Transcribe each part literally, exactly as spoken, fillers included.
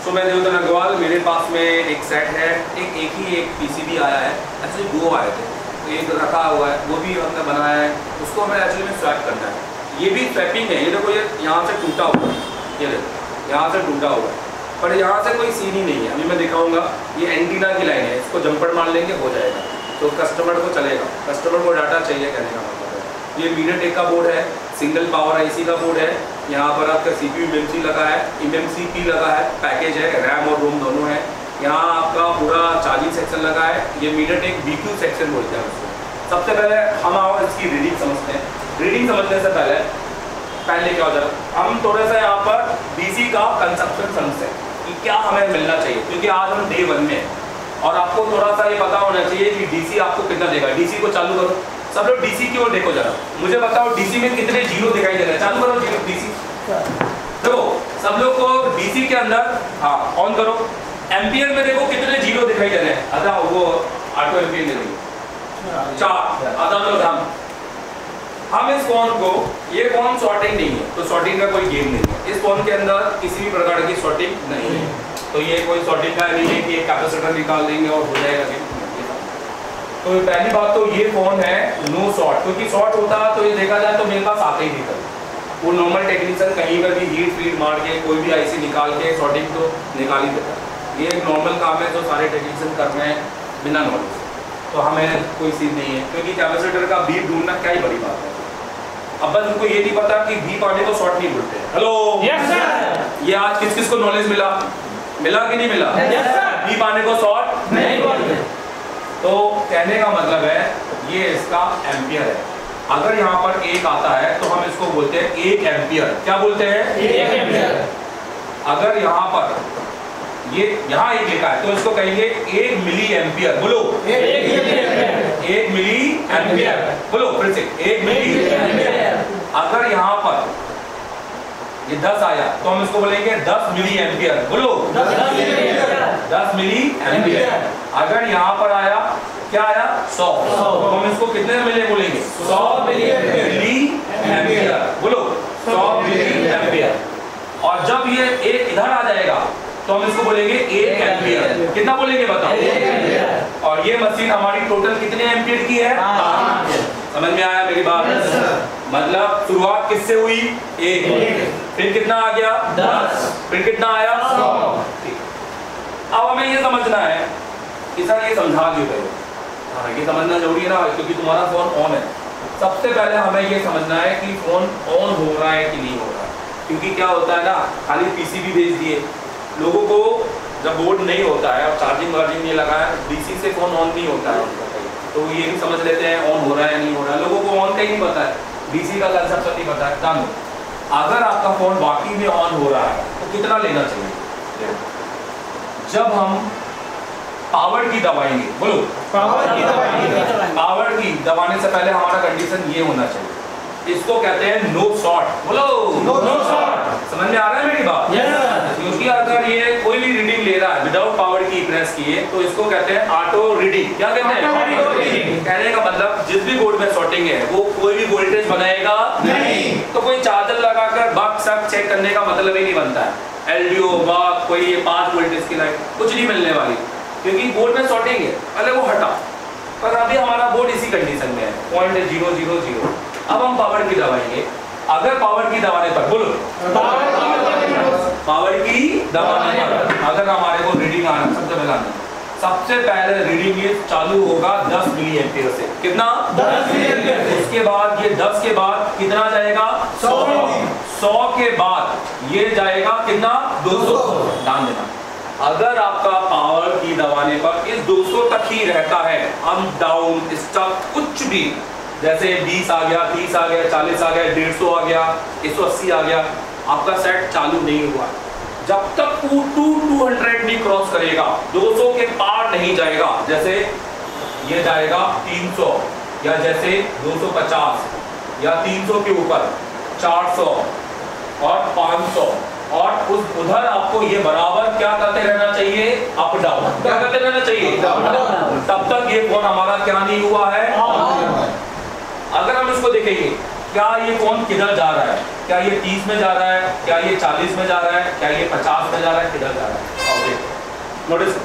सो मैं देवधन अग्रवाल, मेरे पास में एक सेट है, एक एक ही एक पीसीबी आया है, एक्चुअली दो आए थे, तो एक रखा हुआ है, वो भी हमने बनाया है, उसको हमें एक्चुअली में स्वैप करना है। ये भी स्वैपिंग है, ये देखो ये यहाँ से टूटा हुआ है, ये देखो यहाँ से टूटा हुआ है, पर यहाँ से कोई सीन ही नहीं है। अभी मैं दिखाऊंगा, ये एंटीना की लाइन है, इसको जंपर मार लेंगे हो जाएगा, तो कस्टमर को चलेगा, कस्टमर को डाटा चाहिए कहने का मतलब है। ये मीडियाटेक का बोर्ड है, सिंगल पावर आईसी का बोर्ड है, यहाँ पर आपका सीपीयू एमएमसी लगा है, एमएमसीपी लगा है, पैकेज है, रैम और रोम दोनों है। यहाँ आपका पूरा चार्जिंग सेक्शन लगा है, ये मीडियाटेक बीक्यू सेक्शन बोलते हैं उसको। सबसे पहले हम आओ इसकी रीडिंग समझते हैं। रीडिंग समझने से पहले पहले क्या हो जाएगा, हम थोड़ा सा यहाँ पर डीसी का कंसेप्शन समझते हैं कि क्या हमें मिलना चाहिए, क्योंकि आज हम डे वन में और आपको थोड़ा सा ये पता होना चाहिए कि डीसी आपको कितना देगा। डीसी को चालू करो, सब लोग डीसी की ओर देखो जरा, मुझे बताओ डीसी में कितने जीरो दिखाई दे रहे हैं। चालू करो जीरो डीसी, देखो सब लोग को डीसी के अंदर, हाँ ऑन करो। एम्पियर में देखो कितने जीरो दिखाई दे रहे हैं, आधा वो ऑटो एम्पियर ले रही चार, आधा तो हम हम इस फोन को, ये फोन शॉर्टिंग नहीं है, तो शॉर्टिंग का कोई गेम नहीं है। इस फोन के अंदर किसी भी प्रकार की शॉर्टिंग नहीं है, तो ये कोई शॉर्टिंग का नहीं है कि एक कैपेसिटर निकाल देंगे और हो जाएगा गेम। तो पहली बात तो ये फोन है नो शॉर्ट, क्योंकि शॉर्ट होता तो ये देखा जाए तो मेरे पास आते ही नहीं था। वो नॉर्मल टेक्नीशियन कहीं पर भी हीट फीड मार के कोई भी आईसी निकाल के शॉर्टिंग तो निकाल ही देता। ये एक नॉर्मल काम है जो सारे टेक्नीशियन कर रहे हैं बिना नॉलेज, तो हमें कोई सीन नहीं है, क्योंकि कैपेसिटर का बीप ढूंढना क्या ही बड़ी बात है। अब बस उनको ये नहीं पता कि बीप आने को शॉर्ट नहीं बोलते। हेलो यस सर, ये आज किस किस को नॉलेज मिला, मिला कि नहीं मिला? यस सर, बीप आने को शॉर्ट नहीं बोलते। तो कहने का मतलब है ये इसका एम्पियर है। अगर यहाँ पर एक आता है तो हम इसको बोलते हैं एक एम्पियर। क्या बोलते हैं? एक एम्पियर। अगर यहाँ पर ये यहाँ एक लिखा है तो इसको कहेंगे एक मिली एम्पियर। बोलो एक मिली एम्पियर। एक मिली एम्पियर। बोलो फिर से एक मिली एम्पियर। अगर यहाँ पर ये दस आया तो हम इसको बोलेंगे दस मिली एम्पियर। बोलो दस मिली एम्पियर। दस मिली एम्पियर। अगर यहाँ पर आया क्या आया? सौ, तो हम इसको कितने मिले बोलेंगे? सौ मिली एम्पियर। बोलो सौ मिली एम्पियर। और जब ये एक इधर आ जाएगा तो हम इसको बोलेंगे एक एम्पियर। कितना बोलेंगे बताओ? और ये मशीन हमारी टोटल कितने एम्पियर की है? समझ में आया मेरी बात? मतलब शुरुआत किससे हुई? एक, फिर कितना आ गया? दस, फिर कितना आया? सौ। अब हमें ये समझना है कि सर ये समझा क्यों गए? हाँ ये समझना जरूरी है ना, क्योंकि तुम्हारा फोन ऑन है। सबसे पहले हमें ये समझना है कि फोन ऑन हो रहा है कि नहीं हो रहा है, क्योंकि क्या होता है ना, खाली पीसीबी भेज दिए लोगों को, जब बोर्ड नहीं होता है और चार्जिंग वार्जिंग नहीं लगा है, डीसी से फोन ऑन नहीं होता है, तो ये भी समझ लेते हैं ऑन हो रहा है नहीं हो रहा है। लोगों को ऑन का ही नहीं पता है, डीसी का कंसेप्ट नहीं पता है। जानो अगर आपका फोन बाकी में ऑन हो रहा है तो कितना लेना चाहिए? जब हम पावर की दबाएंगे, बोलो पावर की दबाएंगे, पावर की दबाने से पहले हमारा कंडीशन ये होना चाहिए, इसको कहते हैं नो शॉर्ट। बोलो नो शॉर्ट। समझ में आ रहा है मेरी बात? यस। क्योंकि अगर ये कोई भी रीडिंग ले रहा है विदाउट पावर की प्रेस किए तो इसको कहते हैं ऑटो रीडिंग। क्या कहते हैं? Auto reading. कहने का मतलब जिस भी बोर्ड में शॉर्टिंग है वो कोई भी वोल्टेज बनाएगा नहीं, तो कोई चार्जर लगाकर बग सब चेक करने का मतलब ही नहीं बनता है। एलडीओ बग कोई ये पांच वोल्टेज की लाइट कुछ नहीं मिलने वाली, क्योंकि बोर्ड में शॉर्टिंग है, पहले वो हटा। पर अभी हमारा बोर्ड इसी कंडीशन में है, पॉइंट जीरो जीरो जीरो। अब हम पावर की दबाएंगे। अगर पावर की दबाने पर, बोलो पावर की दबाने पर अगर हमारे को रीडिंग आना, सबसे पहले आना सबसे पहले रीडिंग ये चालू होगा दस मिली एम्पियर से। कितना? दस मिली एम्पियर। उसके बाद ये दस के बाद कितना जाएगा? सौ। सौ के बाद ये जाएगा कितना? दो सौ। ध्यान देना, अगर आपका पावर की दबाने पर इस दो सौ तक ही रहता है, अप डाउन स्टक कुछ भी, जैसे बीस आ गया, तीस आ गया, चालीस आ गया, डेढ़ सौ आ गया, एक सौ अस्सी आ गया, आपका सेट चालू नहीं हुआ। जब तक टू टू टू हंड्रेड नहीं क्रॉस करेगा, दो सौ के पार नहीं जाएगा, जैसे ये जाएगा तीन सौ, या जैसे दो सौ पचास, या तीन सौ के ऊपर चार सौ और पाँच सौ, और उस उधर आपको ये बराबर क्या करते रहना चाहिए? Up down. क्या करते रहना चाहिए? तब तक ये फोन हमारा क्या नहीं हुआ है? अगर हम इसको देखेंगे, क्या ये फोन किधर जा रहा है? क्या ये तीस में जा रहा है? क्या ये चालीस में जा रहा है? क्या ये पचास में जा रहा है? किधर जा रहा है? नोटिस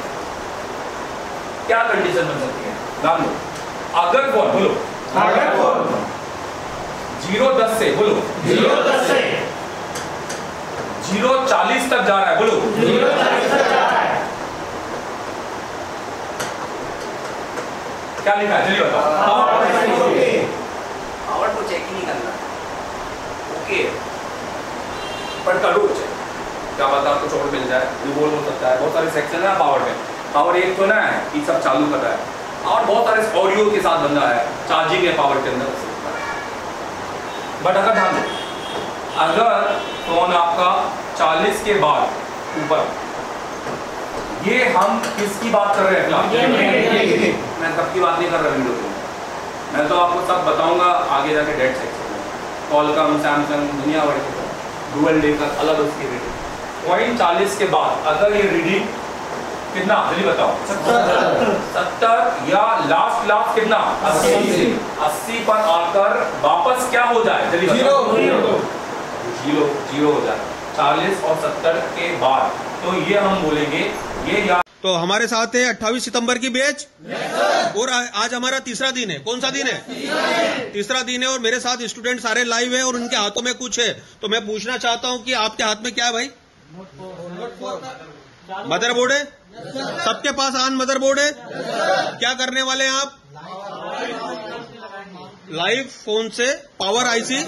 क्या कंडीशन बन सकती है, ध्यान दो। अगर फोन बोलो, अगर फोन जीरो दस से बोलो, जीरो दस से जीरो चालीस तक जा रहा है, बोलो जीरो चालीस तक जा रहा है। क्या लिखा है, चलिए बताओ। पावर को चेक ही नहीं करना, ओके, पर करो चेक, क्या पता कुछ और मिल जाए, रिवोल्व हो सकता है, बहुत सारे सेक्शन है पावर में। पावर एक तो ना है कि सब चालू कर रहा है और बहुत सारे ऑडियो के साथ बंदा है, चार्जिंग है पावर के अंदर। बट अगर ध्यान दो, अगर फोन आपका चालीस के बाद ऊपर, ये हम किसकी बात कर रहे हैं फिलहाल, मैं सबकी बात नहीं कर रहा वीडियो में, मैं तो आपको सब बताऊंगा आगे जाके डेट सेक्शन में। कॉलकम, सैमसंग, दुनिया भर के डुअल लेकर अलग उसकी रीडिंग। पॉइंट चालीस के बाद अगर ये रीडिंग कितना, जल्दी बताओ, सत्तर या लास्ट लास्ट कितना, अस्सी अस्सी पर आकर वापस क्या हो जाए, जल्दी बताओ, जीरो जीरो हो जाए चालीस और सत्तर के बाद। तो ये हम बोलेंगे ये या तो हमारे साथ है अट्ठाईस सितंबर की बैच और आज हमारा तीसरा दिन है। कौन सा दिन है, तीसरा दिन है और मेरे साथ स्टूडेंट सारे लाइव हैं और उनके हाथों में कुछ है। तो मैं पूछना चाहता हूं कि आपके हाथ में क्या है भाई, मदरबोर्ड है, सबके पास आन मदरबोर्ड है। क्या करने वाले हैं आप, लाइव फोन से पावर आईसी।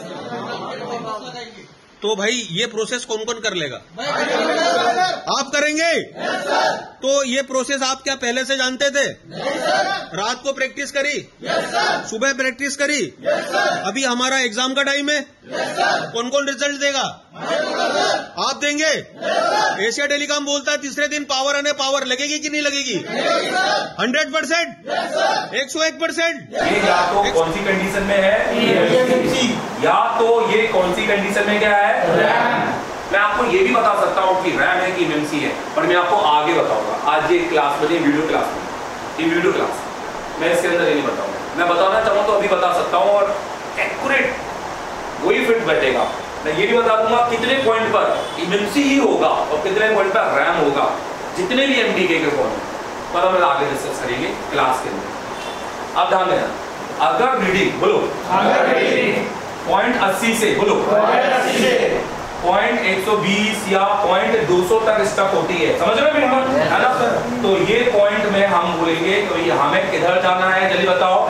तो भाई ये प्रोसेस कौन कौन कर लेगा, आप करेंगे। तो ये प्रोसेस आप क्या पहले से जानते थे, रात को प्रैक्टिस करी, सुबह प्रैक्टिस करी, अभी हमारा एग्जाम का टाइम है, कौन कौन रिजल्ट देगा, आप देंगे। एशिया टेलीकॉम बोलता है तीसरे दिन पावर आने, पावर लगेगी कि नहीं लगेगी, हंड्रेड परसेंट, एक सौ एक परसेंट। ये या तो कौन सी कंडीशन में है, या तो ये कौन सी कंडीशन में क्या है, रैम। मैं आपको ये भी बता सकता हूँ कि रैम है कि एमएमसी है, पर मैं आपको आगे बताऊंगा। आज ये क्लास में, वीडियो क्लास में, ये वीडियो क्लास मैं इसके अंदर ये नहीं बताऊंगा। मैं बताना चाहूँ तो अभी बता सकता हूँ और एक्यूरेट वही फिट बैठेगा। मैं ये भी बता दूंगा कितने पॉइंट पर एमएमसी ही होगा और कितने पॉइंट पर रैम होगा, जितने भी एमडीके के फोन पर हम आगे डिस्कस करेंगे क्लास के अंदर। अब ध्यान देना, अगर रीडिंग बोलो, अगर रीडिंग पॉइंट अस्सी से बोलो, पॉइंट एक सौ बीस या पॉइंट दो सौ तक स्टक होती है, समझ रहे हो मेरी बात, है ना। तो ये पॉइंट में हम बोलेंगे तो ये हमें किधर जाना है, जल्दी बताओ,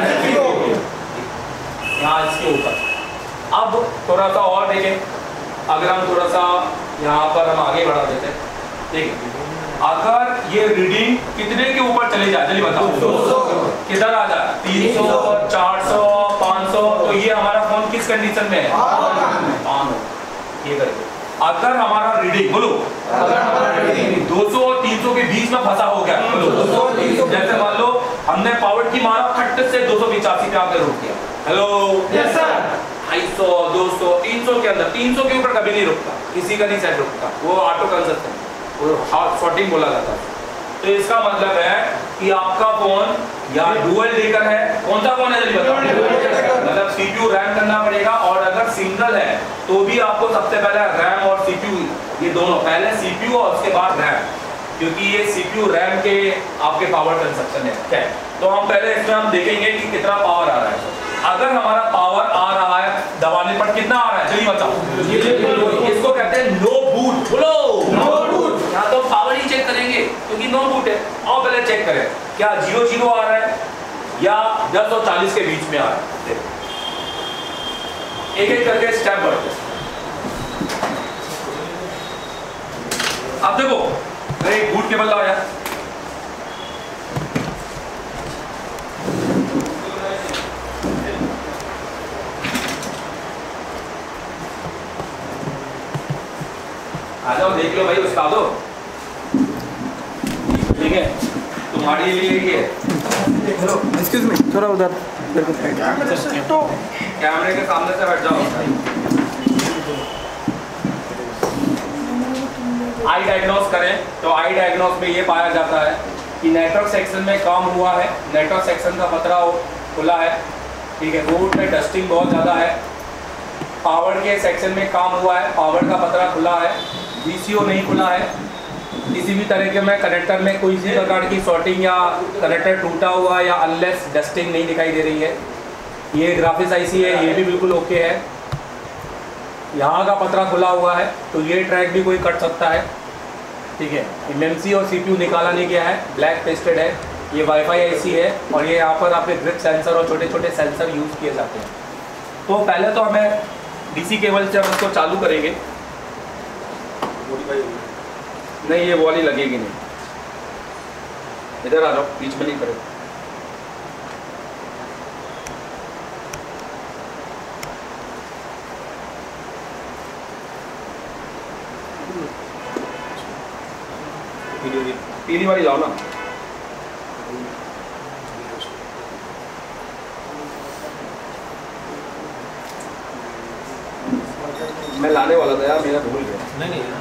यहाँ इसके ऊपर। अब थोड़ा सा और देखें, अगर हम थोड़ा सा यहाँ पर हम आगे बढ़ा देते हैं, देखिए अगर ये रीडिंग कितने के ऊपर चले जाए, जल्दी बताओ, किधर आ जाए, तीन सौ, चार सौ, पाँच सौ, तो ये हमारा फोन किस कंडीशन में है, ऑन हो। ये करके अगर हमारा रीडिंग बोलो, अगर हमारा रीडिंग दो सौ और तीन सौ के बीच में फंसा हो गया, बोलो, जैसे मान लो हमने पावर की मारा फट से दो सौ पिचासी पे आकर रुक गया, हेलो, यस सर, ढाई सौ, दो सौ, तीन सौ के अंदर, तीन सौ के ऊपर कभी नहीं रुकता, किसी का नहीं सेट रुकता, वो ऑटो कंजप्शन, वो हॉट शॉर्टिंग बोला जाता है। तो इसका मतलब है कि आपका फोन या डुअल डेकर है, कौन सा फोन है जल्दी बताओ, मतलब सीपीयू रैम करना पड़ेगा। और अगर सिंगल है तो भी आपको सबसे पहले रैम और सीपीयू, ये दोनों, पहले सीपीयू और उसके बाद रैम, क्योंकि ये सीपीयू रैम के आपके पावर कंजप्शन है। क्या तो हम पहले इसमें हम देखेंगे कि कितना पावर आ रहा है। अगर हमारा पावर आ रहा है दबाने पर कितना आ रहा है, चलिए बताओ, इसको कहते हैं नो बूट, बोलो नो बूट। यहाँ तो पावर ही चेक करेंगे क्योंकि नो बूट है। और पहले चेक करें क्या जीरो जीरो आ रहा है या दस और चालीस के बीच में आ रहा है। एक एक करके स्टेप बढ़ते हैं। अब देखो, अरे बूट केबल लाओ यार, आ जाओ देख लो भाई, उसका दो, ठीक है, तुम्हारे लिए ये एक्सक्यूज मी, थोड़ा उधर कैमरे के सामने से हट जाओ। आई डायग्नोस करें तो आई डायग्नोस में ये पाया जाता है कि नेटवर्क सेक्शन में काम हुआ है, नेटवर्क सेक्शन का पतरा खुला है, ठीक है, बोर्ड में डस्टिंग बहुत ज़्यादा है, पावर के सेक्शन में काम हुआ है, पावर का पतरा खुला है, वीसीओ नहीं खुला है, किसी भी तरह के में कनेक्टर में कोई सी प्रकार की शॉर्टिंग या कनेक्टर टूटा हुआ या अनलेस डस्टिंग नहीं दिखाई दे रही है। ये ग्राफिक्स आईसी है, ये भी बिल्कुल ओके है। यहाँ का पतरा खुला हुआ है तो ये ट्रैक भी कोई कट सकता है, ठीक है। एमएमसी और सीपीयू निकाला नहीं गया है, ब्लैक पेस्टेड है। ये वाईफाई आईसी है और ये यहाँ पर आपके ग्रिप सेंसर और छोटे छोटे सेंसर यूज़ किए जाते हैं। तो पहले तो हमें डीसी केबल से हम इसको चालू करेंगे। नहीं, ये वॉल ही लगेगी नहीं, इधर आ जाओ, बीच में नहीं करो। पीली वाली लाओ ना। मैं लाने वाला था यार, मेरा भूल गया। नहीं नहीं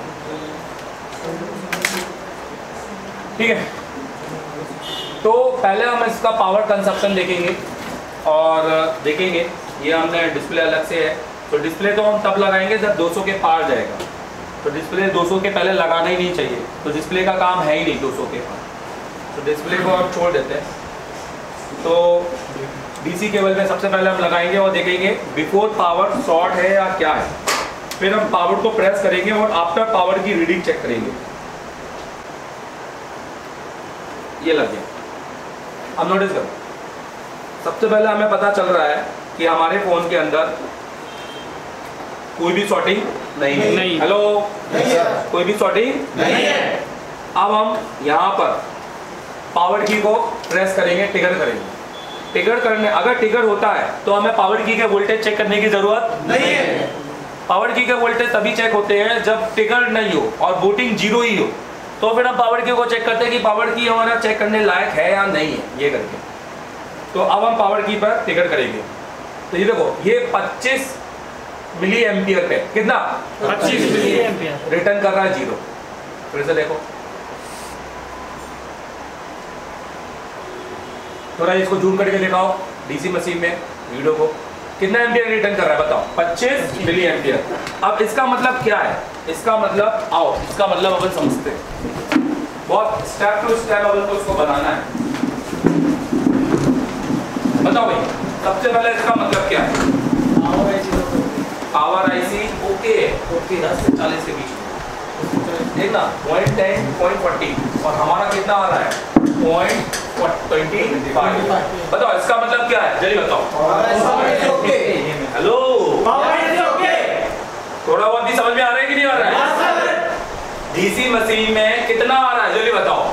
ठीक है। तो पहले हम इसका पावर कंजप्शन देखेंगे और देखेंगे ये हमने डिस्प्ले अलग से है। तो डिस्प्ले तो हम तब लगाएंगे जब दो सौ के पार जाएगा। तो डिस्प्ले दो सौ के पहले लगाना ही नहीं चाहिए, तो डिस्प्ले का काम है ही नहीं दो सौ के पार, तो डिस्प्ले को हम छोड़ देते हैं। तो डीसी केबल में सबसे पहले हम लगाएंगे और देखेंगे बिफोर पावर शॉर्ट है या क्या है। फिर हम पावर को प्रेस करेंगे और आफ्टर पावर की रीडिंग चेक करेंगे। ये लग गया। अब नोटिस करो, सबसे पहले हमें पता चल रहा है कि हमारे फोन के अंदर कोई भी शॉर्टिंग नहीं है। नहीं। हेलो, नहीं है। कोई भी शॉर्टिंग नहीं है। अब हम यहाँ पर पावर की को प्रेस करेंगे, ट्रिगर करेंगे। ट्रिगर करने अगर ट्रिगर होता है तो हमें पावर की के वोल्टेज चेक करने की जरूरत नहीं है। पावर की के वोल्टेज तभी चेक होते हैं जब ट्रिगर नहीं हो और वोटिंग जीरो ही हो, तो फिर हम पावर की को चेक करते हैं कि पावर की हमारा चेक करने लायक है या नहीं है, ये करके। तो अब हम पावर की पर ट्रिगर करेंगे। तो ये देखो, ये पच्चीस मिली एम्पियर पे कितना पच्चीस मिली एम्पियर रिटर्न कर रहा है जीरो। फिर से देखो, थोड़ा इसको जूम करके दिखाओ डीसी मशीन में वीडियो को, कितना एम्पियर रिटर्न कर रहा है बताओ, पच्चीस मिली एम्पियर। अब इसका मतलब क्या है, इसका मतलब आओ इसका मतलब अपन समझते हैं, बहुत स्टेप टू स्टेप अपन को इसको बनाना है। बताओ भाई, सबसे पहले इसका मतलब क्या है। पावर आईसी ओके है, ओके दस से चालीस के बीच में देखना, पॉइंट टेन पॉइंट फोर्टी और हमारा कितना आ रहा है पॉइंट ट्वेंटी फाइव। बताओ इसका मतलब क्या है, जल्दी बताओ। हेलो, थोड़ा बहुत भी समझ में आ रहा है कि नहीं आ रहा है। डीसी मशीन में कितना आ रहा है जल्दी बताओ।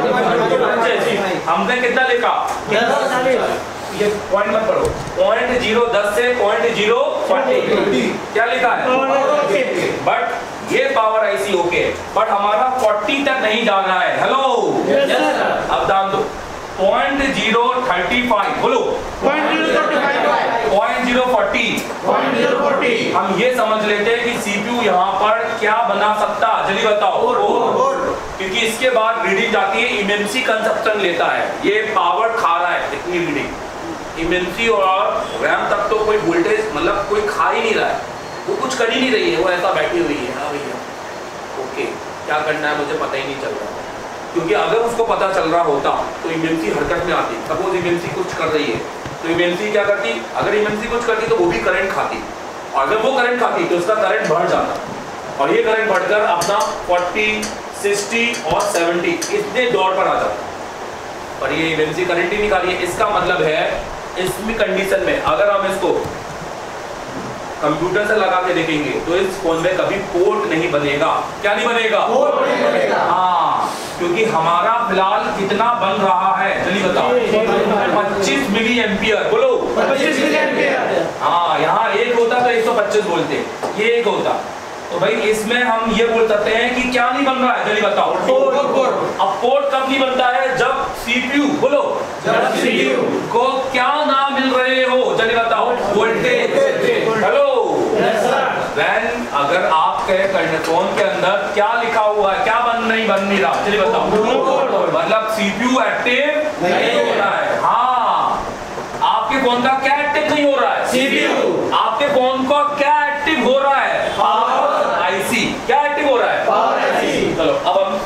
हमने कितना लिखा, ये पॉइंट मत पढ़ो, पॉइंट जीरो दस से पॉइंट जीरो फोर्टी क्या लिखा है। बट ये पावर आईसी ओके, बट हमारा फोर्टी तक नहीं जाना है। हेलो, अब दान दो, पॉइंट जीरो थर्टी फाइव बोलो, पॉइंट जीरो फोर्टी। हम ये समझ लेते हैं कि सीपीयू यहाँ पर क्या बना सकता, जल्दी बताओ। और, और, और। क्योंकि इसके बाद रीडिंग जाती है, इमेंसी कंजप्शन लेता है, ये पावर खा रहा है इतनी रीडिंग। इमेंसी और रैम तक तो कोई वोल्टेज मतलब कोई खा ही नहीं रहा है, वो कुछ कर ही नहीं रही है, वो ऐसा बैठी हुई है। हाँ भैया ओके, क्या करना है मुझे पता ही नहीं चल रहा, क्योंकि अगर उसको पता चल रहा होता तो इमेंसी हरकत में आती। सपोज इमेंसी कुछ कर रही है तो इमेंसी क्या करती, अगर इमेंसी कुछ करती तो वो भी करंट खाती, और अगर वो करंट खाती तो उसका करंट बढ़ जाता, और ये करंट बढ़कर अपना चालीस, साठ और सत्तर इतने दौर पर आ जाता, पर ये इमेंसी करंट ही नहीं खा रही है। इसका मतलब है इसमें कंडीशन में अगर हम इसको कंप्यूटर से लगा के देखेंगे तो इस फोन में कभी पोर्ट नहीं बनेगा। क्या नहीं bनेगा? पोर्ट नहीं बनेगा। हाँ, क्योंकि हमारा फिलहाल कितना बन रहा है जल्दी बताओ, पच्चीस मिली एम्पियर। बोलो पच्चीस मिली एम्पियर। हाँ, यहाँ एक होता तो एक सौ पच्चीस बोलते, ये एक होता, तो भाई इसमें हम ये बोल सकते हैं कि क्या नहीं बन रहा है जल्दी बताओ, पोर्ट। अब पोर्ट कब नहीं बनता है, जब सीपीयू बोलो जब सीपीयू को क्या ना मिल रहे हो जल्दी बताओ, वोल्टेज। हेलो, वैन अगर आपके फोन के अंदर क्या लिखा हुआ है, क्या बन नहीं बन नहीं रहा जल्दी बताओ, मतलब सीपीयू एक्टिव नहीं हो रहा है। हाँ, आपके फोन का क्या एक्टिव नहीं हो रहा है, सीपीयू। आपके फोन का क्या एक्टिव हो रहा है, पावर आईसी। क्या एक्टिव हो रहा है, पावर आईसी। चलो अब हम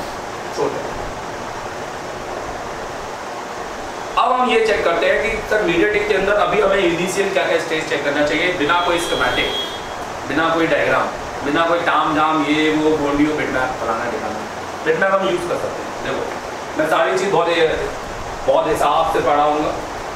ये चेक करते हैं कि सर मीडियाटेक के अंदर अभी हमें इनिशियल क्या क्या स्टेज चेक करना चाहिए बिना कोई स्कीमेटिक, बिना कोई डायग्राम, बिना कोई टाम जाम ये वो गोंडियो बिटमैप फलाना दिखाना। बिटमैप हम यूज़ कर सकते हैं। देखो मैं सारी चीज़ बहुत बहुत हिसाब से पढ़ाऊँगा।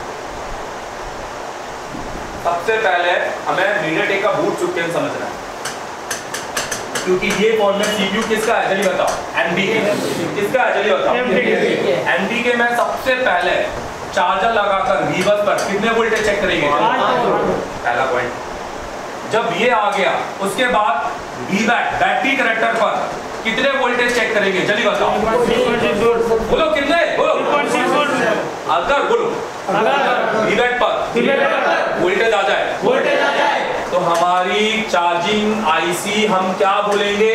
सबसे पहले हमें मीडियाटेक का बूट सिस्टम समझना है, क्योंकि ये फोन में सीपीयू किसका है चलिए बताओ। एनबीके किसका है चलिए बताओ। एनबीके में सबसे पहले चार्जर लगाकर वीबस पर कितने वोल्टेज चेक करेंगे, पहला पॉइंट। जब ये आ गया उसके बाद वीबैट बैटरी कनेक्टर पर कितने वोल्टेज चेक करेंगे चलिए बताओ। बोलो कितने, बोलो अगर बोलो वीबैट पर वोल्टेज आ जाए वोल्टेज आ जाए तो हमारी चार्जिंग आईसी हम क्या बोलेंगे,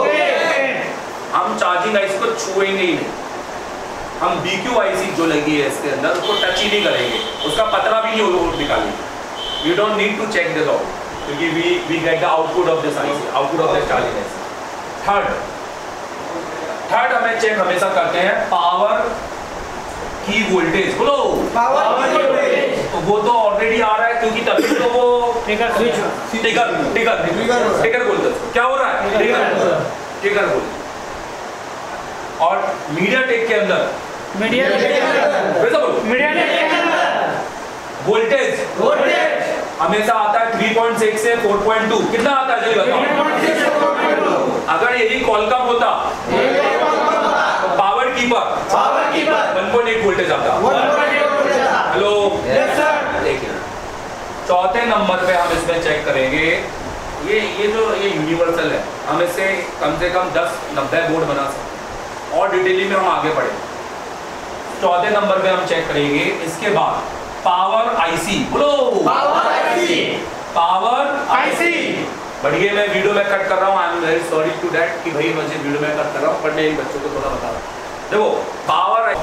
हम चार्जिंग आईसी को छुएंगे ही नहीं। हम बीक्यू आईसी जो लगी है इसके अंदर उसको टच ही नहीं करेंगे, उसका पतरा भी नहीं निकालेंगे। You don't need to check this out क्योंकि we we get the output of this IC, output of this charging IC. Third third हमें चेक हमेशा करते हैं पावर की वोल्टेज। बोलो पावर वोल्टेज, तो वो तो ऑलरेडी आ रहा है क्योंकि तभी तो वो ट्रिगर ट्रिगर ट्रिगर ट्रिगर बोलते हैं। क्या हो रहा है, ट्रिगर ट्रिगर बोलते। और मीडियाटेक के अंदर मीडियाटेक के अंदर मीडियाटेक के अंदर वोल्टेज वोल्टेज हमेशा आता है थ्री पॉइंट सिक्स से फोर पॉइंट टू। कितना आता है चलिए बताओ। अगर यही कॉलकम होता तो power keeper power keeper one point eight voltage आता। Hello yes sir. देखिए चौथे नंबर पे हम इसमें चेक करेंगे ये ये जो ये यूनिवर्सल है, हम इससे कम से कम दस नब्बे बोर्ड बना सकते हैं और डिटेलिंग में हम आगे बढ़े। चौथे नंबर पे हम चेक करेंगे इसके बाद पावर आईसी। बोलो पावर आईसी, पावर आईसी। बढ़िया मैं वीडियो में कट कर रहा हूँ, I am very sorry to that कि भाई मुझे वीडियो में कट कर रहा हूँ, पर मैं इन बच्चों को थोड़ा बता रहा हूँ। देखो पावर,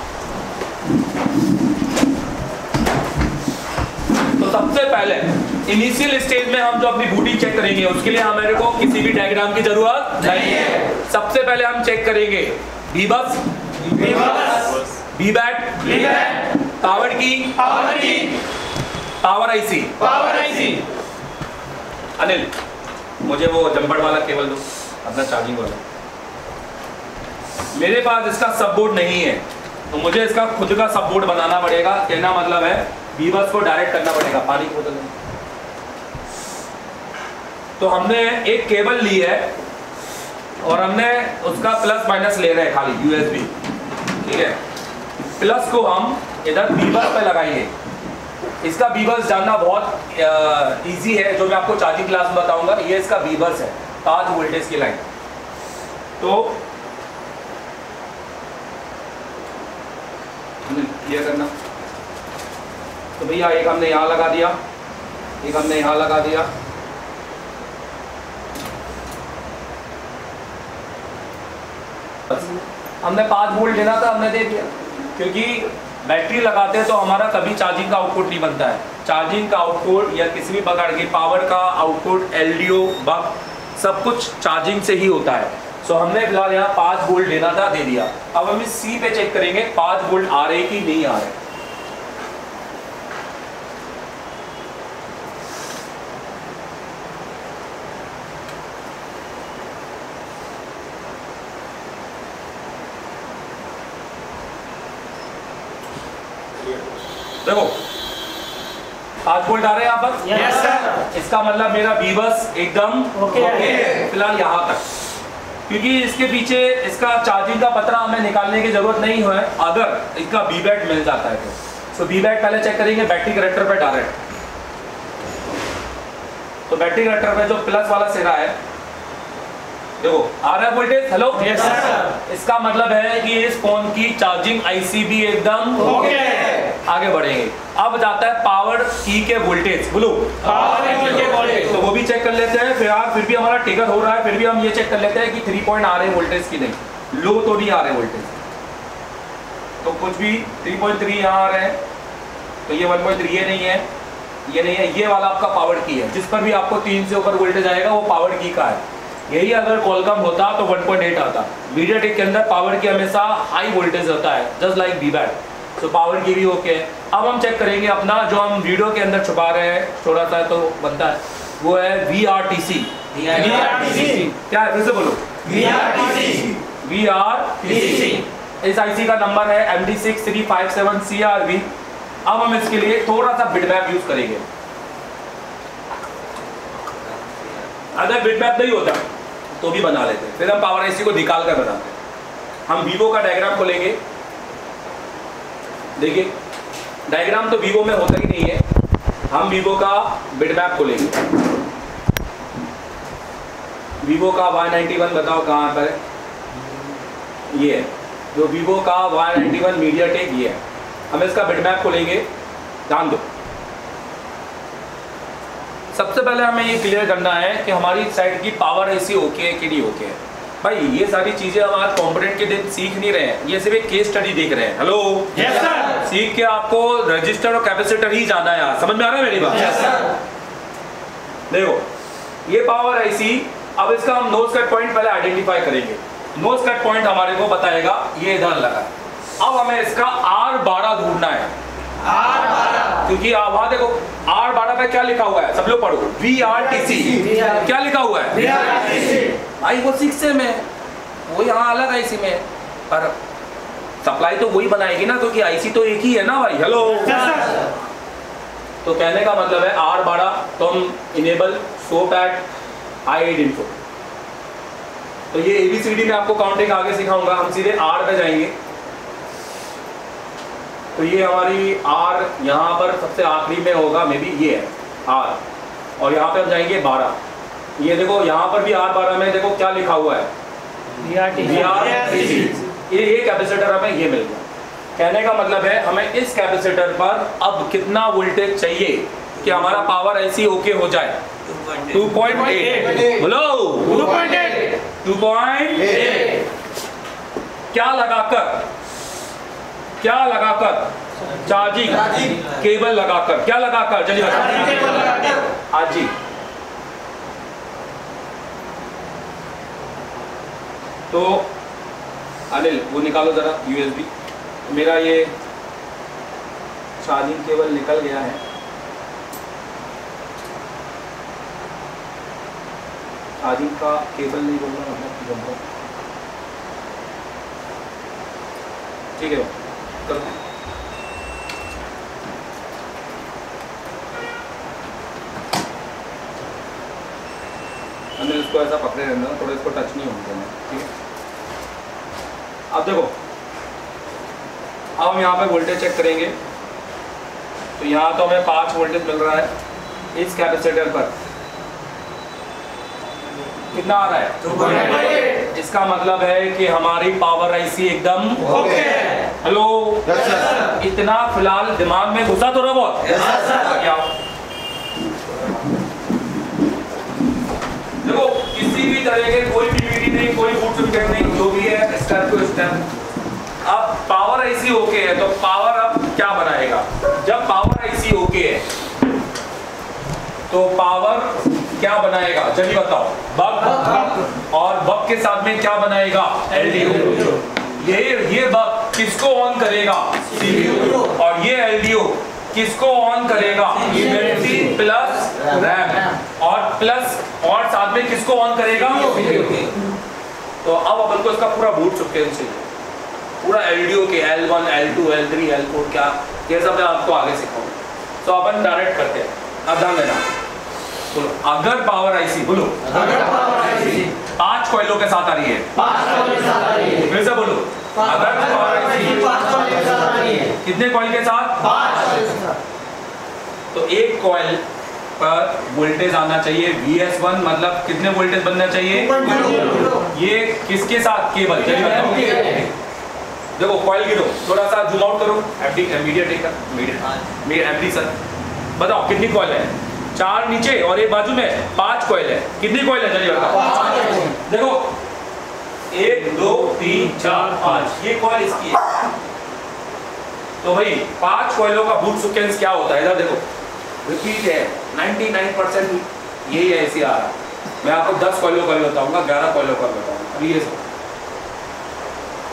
तो सबसे पहले इनिशियल स्टेज में हम जो अपनी बूटी चेक करेंगे उसके लिए हमारे को किसी भी डायग्राम की जरूरत नहीं है। सबसे पहले हम चेक करेंगे वीबस वीबैट पावर की पावर की power IC power IC. Anil मुझे वो जंपर वाला केबल दो अपना चार्जिंग वाला। मेरे पास इसका सब बोर्ड नहीं है तो मुझे इसका खुद का सब बोर्ड बनाना पड़ेगा। कहना मतलब है वीबस को डायरेक्ट करना पड़ेगा। पानी की बोतल में तो हमने एक केबल ली है और हमने उसका प्लस माइनस ले रहे हैं खाली यूएसबी, ठीक है। प्लस को हम इधर वीबस पे लगाएंगे। इसका वीबस जानना बहुत इजी है, जो मैं आपको चार्जिंग क्लास में बताऊंगा। ये इसका वीबस है, पांच वोल्टेज की लाइन। तो ये करना, तो भैया एक हमने यहाँ लगा दिया, एक हमने यहाँ लगा दिया। हमने पाँच वोल्ट लेना था, हमने दे दिया। क्योंकि बैटरी लगाते हैं तो हमारा कभी चार्जिंग का आउटपुट नहीं बनता है। चार्जिंग का आउटपुट या किसी भी प्रकार की पावर का आउटपुट, एलडीओ, बक, सब कुछ चार्जिंग से ही होता है। सो हमने फिलहाल यहाँ पाँच वोल्ट लेना था, दे दिया। अब हम इस सी पे चेक करेंगे पाँच वोल्ट आ रहे कि नहीं आ रहे। देखो पाँच वोल्ट आ रहे हैं यहाँ पर। Yes sir. इसका मतलब मेरा वीबस एकदम ओके है फिलहाल यहाँ तक, क्योंकि इसके पीछे इसका चार्जिंग का पतरा हमें निकालने की जरूरत नहीं है अगर इसका वीबैट मिल जाता है तो। सो वीबैट पहले चेक करेंगे बैटरी कनेक्टर पे डायरेक्ट। तो बैटरी कनेक्टर पे जो प्लस वाला सिरा है, देखो आ रहा है वोल्टेज। Hello yes sir. इसका मतलब है कि इस फोन की चार्जिंग आईसी भी एकदम ओके। आगे बढ़ेंगे। अब जाता है पावर की के वोल्टेज। बोलो पावर की के वोल्टेज, तो वो भी चेक कर लेते हैं। फिर यार फिर भी हमारा ट्रिगर हो रहा है, फिर भी हम ये चेक कर लेते हैं कि थ्री पॉइंट आ रहे हैं वोल्टेज की नहीं, लो तो नहीं आ रहे वोल्टेज। तो कुछ भी थ्री पॉइंट थ्री यहाँ आ रहे हैं, तो ये वन पॉइंट थ्री ये नहीं है, ये नहीं है, ये वाला आपका पावर की है। जिस पर भी आपको तीन से ऊपर वोल्टेज आएगा वो पावर की का है। यही अगर कॉलकम होता तो वन पॉइंट एट आता। मीडियाटेक के अंदर पावर की हमेशा हाई वोल्टेज होता है, जस्ट लाइक वीबैट। तो पावर की भी ओके है। अब हम चेक करेंगे अपना जो हम वीडियो के अंदर छुपा रहे हैं, थोड़ा सा तो बनता है, वो है वी आर टी सी। क्या है, फिर से बोलो, V R T C. V R T C. इस आईसी का नंबर है M D six three five seven C R B. अब हम इसके लिए थोड़ा सा बिटमैप यूज करेंगे। अगर बिटमैप नहीं होता तो भी बना लेते हैं, फिर हम पावर आईसी को निकाल कर बनाते हैं। हम वीवो का डायग्राम खोलेंगे। देखिए डायग्राम तो वीवो में होता ही नहीं है, हम वीवो का बिटमैप खोलेंगे। वीवो का वाई नाइन्टी वन बताओ कहाँ पर है? ये है जो वीवो का वाई नाइन्टी वन मीडियाटेक, ये है। हम इसका बिटमैप खोलेंगे, ध्यान दो। सबसे पहले हमें ये क्लियर करना है कि हमारी साइड की पावर आईसी ओके है कि नहीं ओके है। भाई ये सारी चीजें हम आज कंपोनेंट के दिन सीख नहीं रहे हैं, ये सिर्फ एक केस स्टडी देख रहे हैं। Hello yes sir. सीख के आपको रजिस्टर और कैपेसिटर ही जाना है यार, समझ में आ रहा है मेरी बात? Yes sir. देखो ये पावर आईसी, अब इसका हम नोज कट पॉइंट पहले आइडेंटिफाई करेंगे। नोज कट पॉइंट हमारे को बताएगा ये इधर लगा है। अब हमें इसका आर बारह ढूंढना है। आर बारह, क्योंकि आप वहां देखो आर बारह पे क्या लिखा हुआ है, सब लोग पढ़ो, वी आर टी सी। क्या लिखा हुआ है? V R T C. भाई वो सिक्स में है, वो यहाँ अलग आईसी में है, पर सप्लाई तो वही बनाएगी ना, क्योंकि आईसी तो एक ही है ना भाई। हेलो तो कहने का मतलब है आर बारह, तो हम इनेबल सोप एट आई एट इन्फो। तो ये एबीसीडी में आपको काउंटिंग आगे सिखाऊंगा, हम सीधे आर पे जाएंगे। तो ये हमारी आर यहाँ पर सबसे आखिरी में होगा, मे बी ये है आर, और यहाँ पे हम जाएंगे बारह। ये देखो यहाँ पर भी आर बारह में देखो क्या लिखा हुआ है, वी आर टी सी। ये ये कैपेसिटर हमें ये मिल गया। कहने का मतलब है हमें इस कैपेसिटर पर अब कितना वोल्टेज चाहिए कि हमारा पावर आईसी ओके हो जाए? Two point eight. बोलो two point eight. Two point eight. क्या लगाकर, क्या लगाकर? चार्जिंग केबल लगाकर। क्या लगाकर? जल्दी बताओ। हाँ जी, तो अनिल वो निकालो जरा यूएसबी। मेरा ये चार्जिंग केबल निकल गया है। चार्जिंग का केबल नहीं बोलना मतलब, ठीक है करो। हमने इसको ऐसा पकड़े रहना, थोड़ा इसको टच नहीं होने देना, ठीक है। अब देखो, अब हम यहाँ पे वोल्टेज चेक करेंगे। तो यहाँ तो हमें पाँच वोल्टेज मिल रहा है। इस कैपेसिटर पर कितना आ रहा है? Two point eight. इसका मतलब है कि हमारी पावर आईसी एकदम ओके है। Hello yes sir. इतना फिलहाल दिमाग में घुसा तो रहा बहुत? Yes sir. क्या देखो किसी भी तरह के कोई भी वीडियो नहीं, कोई बूट स्पीकर नहीं, जो भी है स्टेप टू स्टेप। अब पावर आईसी ओके है तो पावर अब क्या बनाएगा? जब पावर आईसी ओके है तो पावर क्या बनाएगा? जल्दी बताओ। बक, और बक के साथ में क्या बनाएगा? एलडीओ। ये ये बक किसको ऑन करेगा? सीपीयू। और ये एलडीओ किसको ऑन करेगा? मेमोरी प्लस रैम, और प्लस और साथ में किसको ऑन करेगा? तो अब अपन को इसका पूरा बूट सिक्वेंस चाहिए, पूरा एलडीओ के L one, L two, L three, L four, क्या ये सब मैं आपको आगे सिखाऊंगा। तो अपन डायरेक्ट करते हैं। अब ध्यान देना, बोलो अगर पावर आईसी, बोलो अगर पावर आईसी पांच कॉइलों के साथ आ रही है, पांच कॉइल के साथ आ रही है। फिर से बोलो अगर पावर आईसी पांच कॉइल के साथ आ रही है। कितने कॉइल के साथ? पांच। तो एक कॉइल पर वोल्टेज आना चाहिए वी एस वन, मतलब कितने वोल्टेज बनना चाहिए? ये किसके साथ? केबल। चलिए बताओ। देखो कॉइल गिनो, थोड़ा सा जूम आउट करो। एफडी मीडियाटेक का मीडिया एमडी सर, बताओ कितनी कॉइल है? चार नीचे और एक बाजू में पांच कॉइल है। कितनी कॉइल है? चलिए बताओ। देखो एक, दो, तीन, चार, पांच, ये कॉइल इसकी है। तो भाई पांच कॉइलों का बूट सीक्वेंस क्या होता है? इधर देखो, रिपीट है निन्यानवे परसेंट यही है, ऐसे आ रहा। मैं आपको दस कॉइलों का भी बताऊंगा, ग्यारह कॉइलों का भी बताऊंगा। अभी ये सब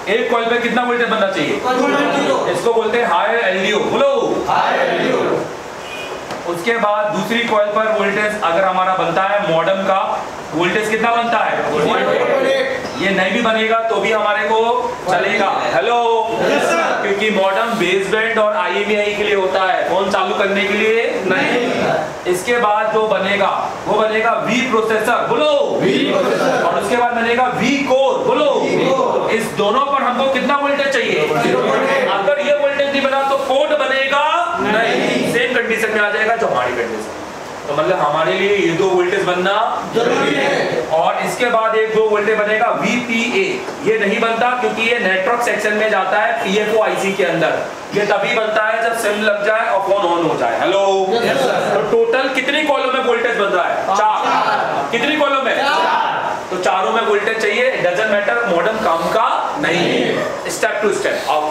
एक कॉइल पे कितना वोल्टेज बनना चाहिए? इसको बोलते हैं हाई एलडीओ। बोलो हाई एलडीओ। उसके बाद दूसरी कॉइल पर वोल्टेज अगर हमारा बनता है मॉडर्न का, वोल्टेज कितना बनता है? ये नहीं भी बनेगा तो भी हमारे को चलेगा। हेलो, क्योंकि मॉडर्न बेसबैंड और आईएमईआई के लिए होता है, फोन चालू करने के लिए नहीं। इसके बाद जो बनेगा वो बनेगा वी प्रोसेसर। बोलो वी प्रोसेसर। और उसके बाद बनेगा वी कोर। बोलो। इस दोनों पर हमको कितना वोल्टेज चाहिए? अगर ये वोल्टेज नहीं बना तो कोड बनेगा नहीं, सेम कंडीशन में आ जाएगा जो हमारी कंडीशन। तो मतलब हमारे लिए ये दो वोल्टेज बनना जरूरी है। और इसके बाद एक दो वोल्टेज बनेगा वीपीए। ये नहीं बनता क्योंकि ये नेटवर्क सेक्शन में जाता है पीएफओ आईसी के अंदर। ये तभी बनता है जब सिम लग जाए और फोन ऑन हो जाए। हेलो, तो टोटल कितनी कॉलों में वोल्टेज बन रहा है? चार। कितनी कॉलों में? तो चारों में वोल्टेज चाहिए। डजंट मैटर, मॉडर्न काम का नहीं। स्टेप टू स्टेप आओ।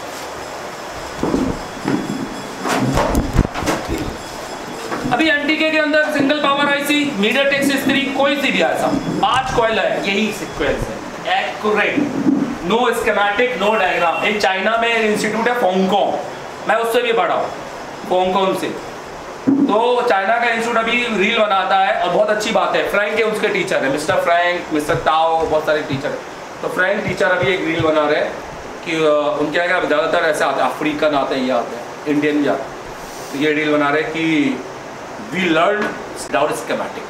अभी एनटीके के अंदर single power IC MediaTek six three कोई सी भी ऐसा पांच कॉइल है, यही सीक्वेंस है, accurate, no schematic no diagram. एक चाइना में इंस्टीट्यूट है फोंगकोंग, मैं उससे भी पढ़ा हूँ, फोंगकोंग से। तो चाइना का इंस्टीट्यूट अभी रील बनाता है और बहुत अच्छी बात है। फ्रैंक के उसके टीचर है, मिस्टर फ्रैंक, मिस्टर ताओ, बहुत सारे टीचर है। तो फ्रैंक टीचर अभी एक रील बना रहे हैं कि उनके क्या ज़्यादातर ऐसे आते हैं, अफ्रीकन आते हैं, ये आते हैं, इंडियन भी आते हैं। तो ये रील बना रहे कि we learn without schematic,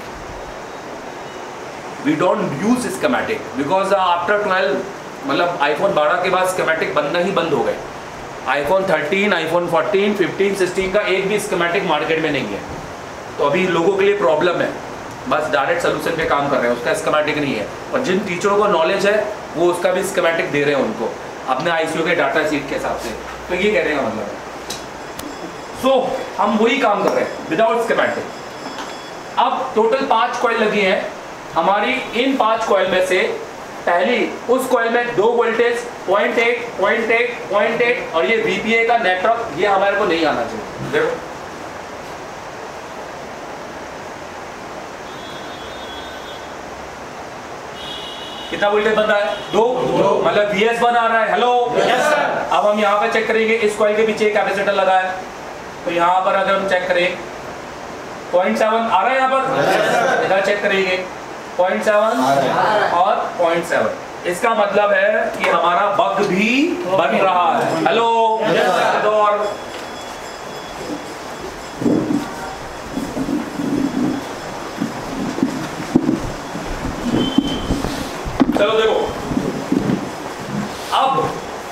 we don't use schematic because after twelve मतलब आईफोन बारह के बाद schematic बनना ही बंद हो गए। IPhone thirteen, iPhone fourteen, fifteen, sixteen का एक भी schematic मार्केट में नहीं है। तो अभी लोगों के लिए प्रॉब्लम है, बस डायरेक्ट सोल्यूशन पे काम कर रहे हैं, उसका schematic नहीं है। और जिन टीचरों को नॉलेज है वो उसका भी schematic दे रहे हैं उनको अपने आईसीयू के डाटा शीट के हिसाब से। तो ये कहने का मतलब है। सो so, हम वही काम कर रहे हैं विदाउट स्कीमेटिक। अब टोटल पांच कॉइल लगी हैं हमारी। इन पांच कॉइल में से पहली उस कॉइल में दो voltage point eight, point eight, point eight और ये वीपीए का नेटवर्क, ये हमारे को नहीं आना चाहिए। देखो कितना वोल्टेज बन रहा है? दो, दो। मतलब वीएस वन आ रहा है। Hello, yes sir. अब हम यहाँ पे चेक करेंगे, इस कॉइल के पीछे कैपेसिटर लगा है, तो यहाँ पर अगर हम चेक करें पॉइंट सेवन आ रहा है, यहाँ पर इधर चेक करेंगे पॉइंट सेवन और पॉइंट सेवन। इसका मतलब है कि हमारा बग भी बन रहा है। हेलो, तो और चलो देखो, अब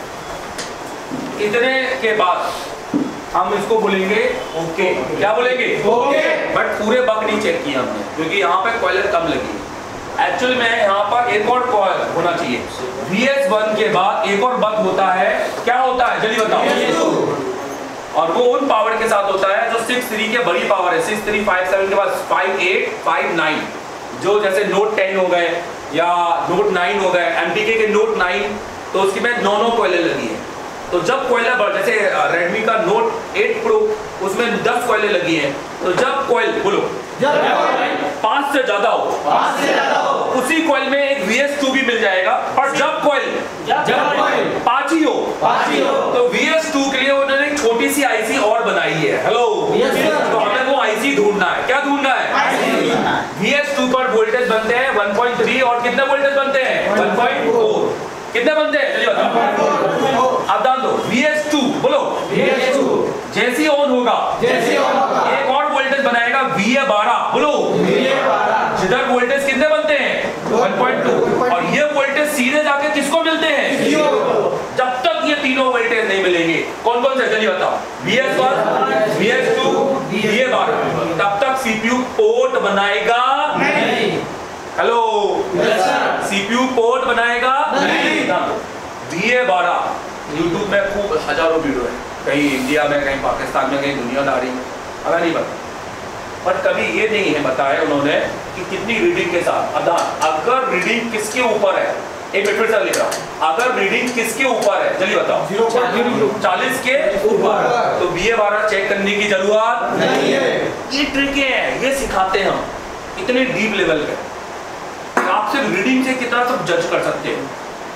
इतने के बाद हम इसको बोलेंगे ओके। क्या बोलेंगे? ओके। बट पूरे बग नहीं चेक किया हमने क्योंकि यहाँ पे कॉइल कम लगी है। एक्चुअल में यहाँ पर एक और कॉइल होना चाहिए। वी एस वन के बाद एक और बग होता है, क्या होता है जल्दी बताओ। और वो उन पावर के साथ होता है जो सिक्स थ्री के बड़ी पावर है, सिक्स थ्री फाइव सेवन के बाद फाइव एट फाइव नाइन, जो जैसे नोट टेन हो गए या नोट नाइन हो गए, एमटीके के नोट नाइन, तो उसकी में नौ नौ कॉइलें लगी है। तो जब कॉइलें बढ़, जैसे रेडमी का नोट एट प्रो उसमें दस कॉइलें लगी हैं, तो जब कॉइल बोलो पांच से ज्यादा हो, पांच से ज्यादा हो, उसी कॉइल में एक वी एस टू भी मिल जाएगा। और जब कॉइल जब पांच ही हो, पांच ही हो, तो वी एस टू के लिए उन्होंने एक छोटी सी आईसी और बनाई है। हेलो, तो हमें वो आईसी ढूंढना है। क्या ढूंढना है? वी एस टू पर वोल्टेज बनते हैं वन पॉइंट थ्री और कितने वोल्टेज बनते हैं? One point four. कितने बनते हैं चलिए बताओ। अब डाल दो वी एस टू, बोलो वी एस टू। जैसे ऑन होगा, जैसे ऑन होगा एक और वोल्टेज बनाएगा वी ए बारह, बोलो वी ए बारह। जिधर वोल्टेज कितने बनते हैं? One point two. और ये वोल्टेज सीधे जाके किसको मिलते हैं? जब तक ये तीनों वोल्टेज नहीं मिलेंगे, कौन कौन से चलिए बताओ, V S one, V S two, V A बारह, तब तक सीपीयू पोर्ट बनाएगा नहीं। हेलो, सीपीयू पोर्ट बनाएगा नहीं। वी ए बारह यूट्यूब में खूब हजारों वीडियो है, कहीं इंडिया में, कहीं पाकिस्तान में, कहीं दुनियादारी में, हमें नहीं पता। पर कभी ये नहीं है बताया उन्होंने कि कितनी रीडिंग के साथ। अगर रीडिंग किसके ऊपर है, एक मिनट फिर से लिख रहा हूं, अगर रीडिंग किसके ऊपर है चलिए बताओ, चालीस के ऊपर, तो बी ए बारह चेक करने की जरूरत नहीं है। ये ट्रिक है, ये सिखाते हैं हम इतने डीप लेवल पे। आप सिर्फ रीडिंग से कितना सब जज कर सकते हैं।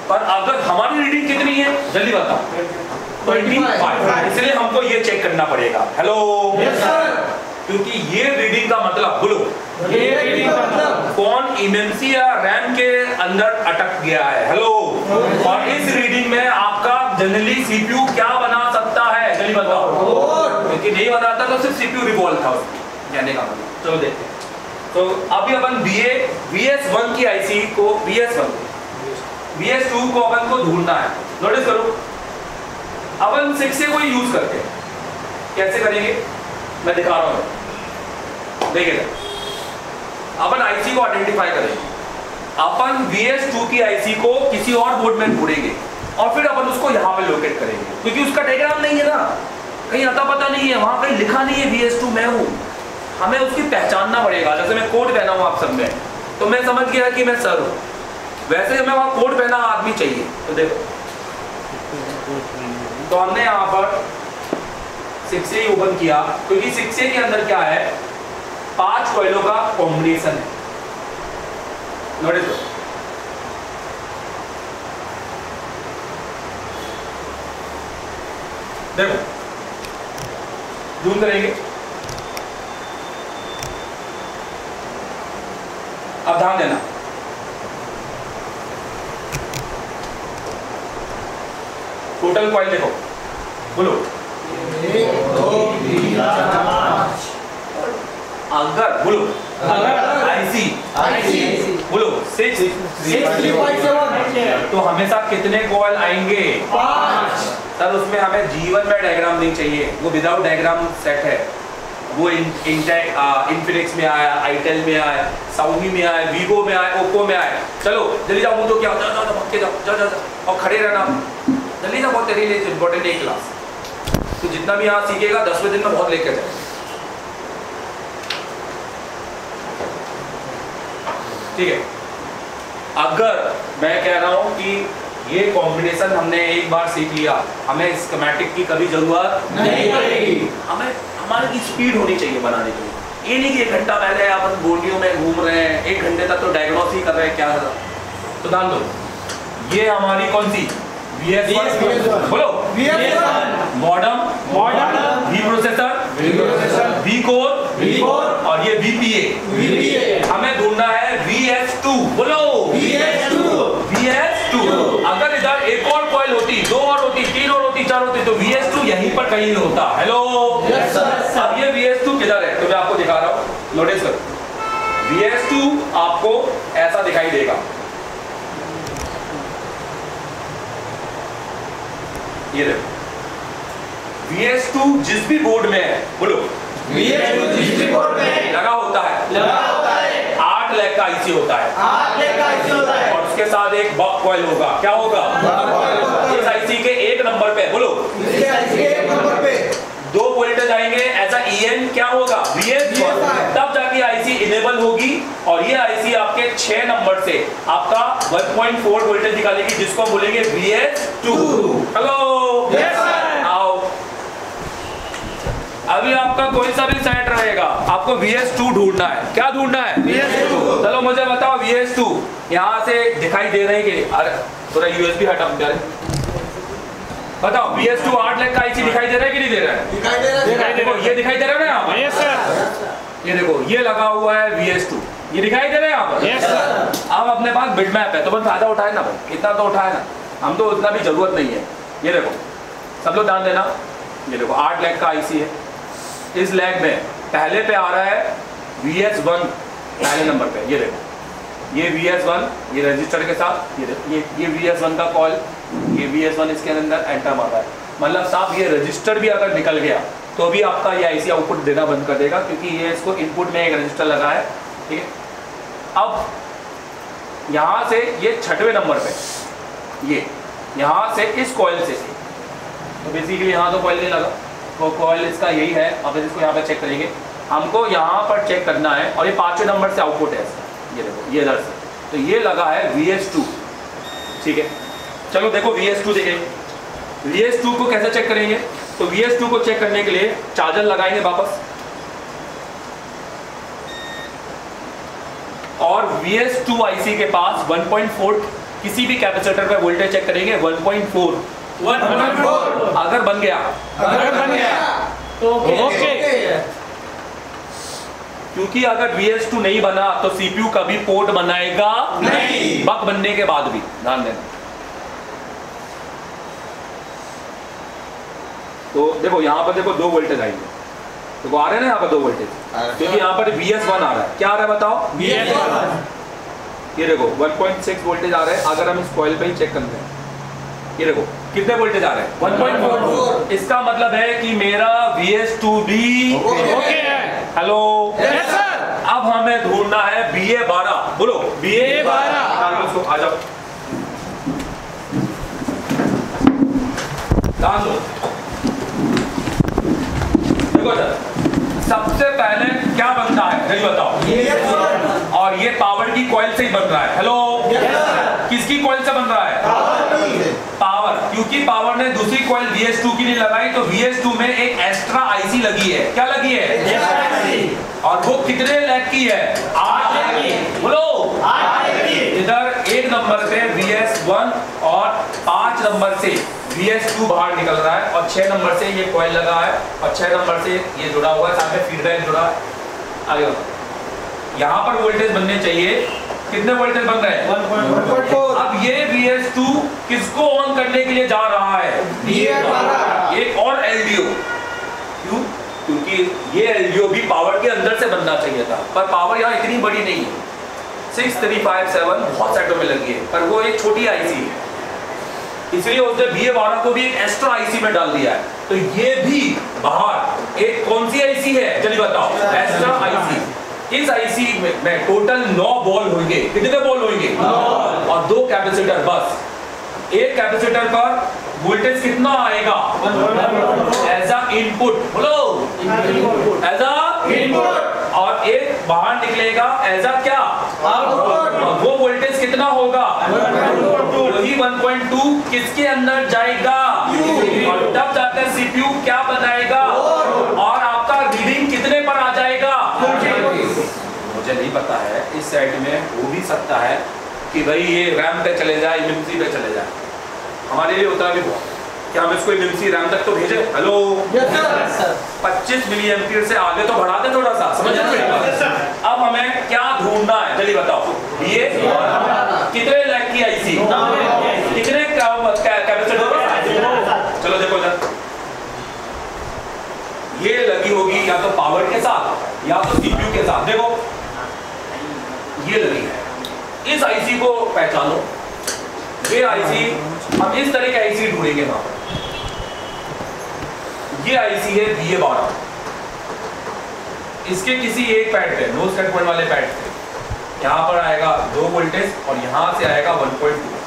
पर अगर हमारी रीडिंग कितनी है जल्दी बताओ, पच्चीस, इसलिए हमको ये चेक करना पड़ेगा। हेलो यस सर, क्योंकि ये रीडिंग का मतलब, बोलो ये रीडिंग का मतलब कौन एमएमसी या रैम के अंदर अटक गया है। हेलो, और इस रीडिंग में आपका जनरली सीपीयू क्या बना सकता है जल्दी बताओ, क्योंकि नहीं बनाता तो सिर्फ सीपीयू रिवॉल्व था उसकी कहने का मतलब। चलो देखते हैं। तो अभी अपन बीए वीएस वन की आईसी को वीएस वन वीएस टू को अपन को ढूंढना है। नोटिस करो, अपन सिक्स को यूज करते हैं। कैसे करेंगे मैं दिखा रहा हूं, देखिए। अपन आईसी को आइडेंटिफाई करेंगे, अपन वीएस टू की आईसी को किसी और बोर्ड में ढूंढेंगे और फिर अपन उसको यहाँ पे लोकेट करेंगे, क्योंकि उसका डायग्राम नहीं है ना, कहीं आता पता नहीं है, वहां कहीं लिखा नहीं है वीएस टू मैं हूं, हमें उसकी पहचानना पड़ेगा। जैसे मैं कोट पहना हूं आप सब में, तो मैं समझ गया कि मैं सर हूं, वैसे हमें वहां कोट पहना आदमी चाहिए। तो देखो, तो हमने यहाँ पर सिक्स ए ओपन किया, क्योंकि सिक्स ए के अंदर क्या है, पांच कॉइलों का कॉम्बिनेशन है। नोटिस करो, देखो जूम करेंगे, अब ध्यान देना, टोटल कॉइल देखो, बोलो एक दो तीन चार पाँच, अगर बोलो अगर आईसी आईसी बोलो six six three five seven तो हमेशा कितने कॉइल आएंगे, पाँच। सर उसमें हमें जीवन में डायग्राम नहीं चाहिए, वो विदाउट डायग्राम सेट है, वो इंटेक इन्फिनिक्स में आया, आईटेल में आया, साउमी में आया, वीवो में आया, ओप्पो में आया। चलो जल्दी जाओ, मुझे क्या जाओ जाओ जाओ जाओ जाओ जाओ और खड़े रहना जल्दी जाओ, बहुत तेरे लिए इंपॉर्टेंट है क्लास। तो जितना भी यहाँ सीखेगा दसवें दिन में बहुत लेकर जाए। ठीक है, अगर मैं कह रहा हूं कि ये कॉम्बिनेशन हमने एक बार सीख लिया, हमें स्कीमेटिक की कभी जरूरत नहीं पड़ेगी, हमें हमारे की स्पीड होनी चाहिए बनाने के लिए। ये नहीं कि एक घंटा पहले अपन बोलियों में घूम रहे हैं, एक घंटे तक तो डायग्नोस ही कर रहे हैं क्या है। तो ध्यान दो, ये हमारी कौन सी वीएस वन, बोलो VS one, modem modem, V processor, V processor, V core, V core और ये वीपीए। वीपीए हमें ढूंढना है वीएस टू, बोलो वीएस टू, वीएस टू। अगर इधर एक और कॉइल होती, दो और होती, तीन और होती, चार होती, तो वीएस टू यहीं पर कहीं होता। Hello yes sir. अब ये वीएस टू किधर है, तो मैं आपको दिखा रहा हूं, नोटिस करो। वीएस टू आपको ऐसा दिखाई देगा, ये देखो वीएस टू जिस भी बोर्ड में है, बोलो वीएस टू जिस भी बोर्ड में लगा होता है, लगा होता है, आठ लैख का आईसी होता है, आठ लैख का आईसी होता है, और उसके साथ एक बक कॉइल होगा। क्या होगा, बक कॉइल होगा। इस आईसी के एक नंबर पे, बोलो इस आईसी के एक नंबर पे दो वोल्टेज आएंगे, ऐसा ईएन क्या होगा, वीएस वन, तब जाके आईसी इनेबल होगी, और ये आईसी आपके छह नंबर से आपका वन पॉइंट फोर वोल्टेज निकालेगी, जिसको हम बोलेंगे VS two. Hello yes sir. आओ, अभी आपका कोई सा भी सेट रहेगा, आपको वीएस टू ढूंढना है। क्या ढूंढना है, वीएस टू। चलो मुझे बताओ वीएस टू यहाँ से दिखाई दे रहे हैं कि, अरे थोड़ा यूएसबी हटा दे, बताओ वीएस टू आठ लाख का आईसी दिखाई दे रहा है कि नहीं दे रहा है, दिखाई दे रहा है, दिखाई दे रहा है, ये दिखाई दे रहा है ना यहाँ पर, यस सर, ये देखो ये लगा हुआ है वीएस टू, ये दिखाई दे रहा है यहाँ पर। Yes sir. अब अपने पास बिट मैप है, तो बस फायदा उठाए ना भाई, इतना तो उठाए ना, हम तो उतना भी जरूरत नहीं है। ये देखो सब लोग ध्यान देना, ये देखो आठ लाख का आईसी है, इस लैग में पहले पे आ रहा है वीएस वन पहले नंबर पे, ये देखो ये वीएस वन, ये रजिस्टर के साथ, ये देखो ये ये वीएस वन का कॉल, ये वीएस वन इसके अंदर एंटर मार रहा है, मतलब साहब ये रजिस्टर भी अगर निकल गया तो भी आपका ये आईसी आउटपुट देना बंद कर देगा, क्योंकि ये इसको इनपुट में एक रजिस्टर लगा है। ठीक है, अब यहाँ से ये छठवें नंबर पे, ये यहाँ से इस कॉइल से, तो बेसिकली यहाँ तो कॉइल नहीं लगा, तो कॉइल इसका यही है, अब इसको यहाँ पे चेक करेंगे, हमको यहाँ पर चेक करना है, और ये पांचवें नंबर से आउटपुट है इसका, ये देखो ये इधर से, तो ये लगा है वीएस टू। ठीक है, चलो देखो वीएस टू देखेंगे, वीएस टू को कैसे चेक करेंगे, तो वीएस टू को चेक करने के लिए चार्जर लगाएंगे वापस, और वीएस टू आईसी के पास वन पॉइंट फोर किसी भी कैपेसिटर पे वोल्टेज चेक करेंगे वन पॉइंट फोर। अगर बन गया अगर बन गया तो ओके, क्योंकि अगर वी एस टू नहीं बना तो सीपीयू कभी पोर्ट बनाएगा नहीं, बक बनने के बाद भी। ध्यान देना। तो देखो यहां पर देखो दो वोल्टेज आएंगे, देखो आ रहे हैं ना यहाँ पर दो वोल्टेज, क्योंकि यहाँ पर वी एस वन आ रहा है। क्या आ रहा है बताओ? V S one. ये देखो वन पॉइंट सिक्स वोल्टेज आ रहा है। अगर हम इस कॉइल पे ही चेक करते हैं, ये देखो कितने वोल्टेज आ रहे हैं? One point four. इसका मतलब है कि मेरा वी एस टू भी ओके है। Hello yes sir. अब हमें ढूंढना है बी ए बारह। बोलो बी ए बारह। उसको आ जाओ, ध्यान दो। देखो सर, सबसे पहले क्या बनता है नहीं बताओ? yes, और ये पावर की कॉइल से ही बन रहा है। हेलो yes, किसकी कॉइल से बन रहा है? पावर, क्योंकि पावर ने दूसरी कॉइल वी एस टू की नहीं लगाई, तो वी एस टू में एक एक्स्ट्रा आईसी लगी है। क्या लगी है? yes, और वो कितने लैक की है? आठ लैक की। बोलो आठ लैक की। इधर एक नंबर पे वी एस वन और पांच नंबर से वी एस टू बाहर निकल रहा है, और छह नंबर से ये कॉइल लगा है, और छह नंबर से ये जुड़ा हुआ है, साथ में फीडबैक जुड़ा है। आगे यहाँ पर वोल्टेज बनने चाहिए, कितने वोल्टेज बन रहे हैं? One point four. अब ये वी एस टू किसको ऑन करने के लिए जा रहा है? एक और एल डी ओ। क्यों? क्योंकि ये एल डी ओ भी पावर के अंदर से बनना चाहिए था, पर पावर यहाँ इतनी बड़ी नहीं है। सिक्स थ्री फाइव सेवन बहुत सेटों में लगी है, पर वो एक छोटी आईसी है, इसलिए उसने बी ए बारह को भी एक एक्स्ट्रा आईसी में डाल दिया है। तो ये भी बाहर एक कौन सी आईसी है? चलिए बताओ। Extra IC. इस आईसी में, में टोटल नौ बॉल होंगे। कितने बॉल होंगे? और दो कैपेसिटर बस। एक कैपेसिटर पर वोल्टेज कितना आएगा? As a input. बोलो एज अ इनपुट। और एक बाहर निकलेगा एज अ क्या? आउटपुट। वो वोल्टेज कितना होगा? वही वन पॉइंट टू किसके अंदर जाएगा? और तब जाकर सीपीयू क्या बनाएगा? और आपका रीडिंग कितने पर आ जाएगा? मुझे नहीं पता है, इस साइड में हो भी सकता है कि भाई ये रैम पे चले जाए, एमएमसी पे चले जाए। हमारे लिए होता है कि हम इसको एमएमसी रैम तक तो भेजे। हेलो पच्चीस मिली एम्पियर से आगे तो बढ़ा दे थोड़ा सा, समझ रहे? अब हमें क्या ढूंढना है? चलिए बताओ। ये कितने लैक की आईसी? कितने कैपेसिटर? चलो देखो जरा, ये लगी होगी या तो पावर के साथ या तो सीपीयू के साथ। देखो ये लगी है। इस आईसी को पहचानो। ये आईसी हम इस तरह के आईसी ढूंढेंगे वहां पर। ये आईसी है बी ए बारह। इसके किसी एक पैड पे, नो सेट पॉइंट वाले पैड पे यहां पर आएगा दो वोल्टेज और यहां से आएगा वन पॉइंट टू।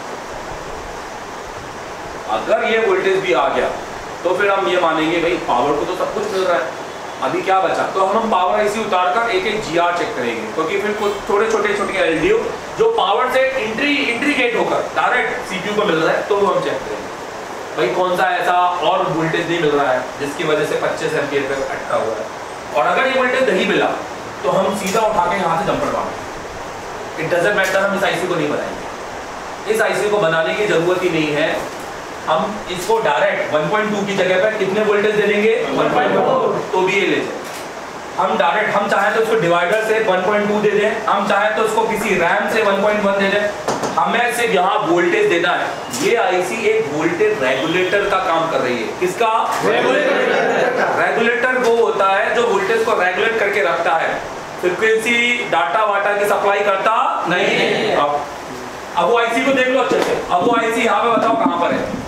अगर ये वोल्टेज भी आ गया तो फिर हम ये मानेंगे भाई पावर को तो सब कुछ मिल रहा है, अभी क्या बचा? तो हम पावर आईसी उतारकर एक एक जीआर चेक करेंगे, क्योंकि फिर कुछ छोटे छोटे छोटे एलडीओ जो पावर से इंट्री इंट्रीगेट होकर डायरेक्ट सीपीयू को मिल रहा है, तो वो हम चेक करेंगे भाई कौन सा ऐसा और वोल्टेज नहीं मिल रहा है जिसकी वजह से पच्चीस एम्पियर पे अटका हुआ है। और अगर ये वोल्टेज नहीं मिला तो हम सीधा उठा के यहाँ से जंपर मारेंगे। इट डजंट मैटर, हम इस आईसी को नहीं बनाएंगे। इस आईसी को बनाने की जरूरत ही नहीं है। हम इसको डायरेक्ट वन पॉइंट टू की जगह पर कितने वोल्टेज दे देंगे? One point two. तो भी ये ले जाए। हम डायरेक्ट हम चाहें तो इसको डिवाइडर से वन पॉइंट टू दे दें, हम चाहें तो इसको किसी रैम से वन पॉइंट वन दे दें। हमें सिर्फ यहाँ वोल्टेज देना है। ये आईसी एक वोल्टेज रेगुलेटर का काम कर रही है। किसका? रेगुलेटर। रेगुलेटर वो होता है जो वोल्टेज को रेगुलेट करके रखता है, फ्रीक्वेंसी डाटा वाटा की सप्लाई करता नहीं। अब अब वो आईसी को देख लो अच्छे से। अब वो आईसी यहाँ पे बताओ कहाँ पर है?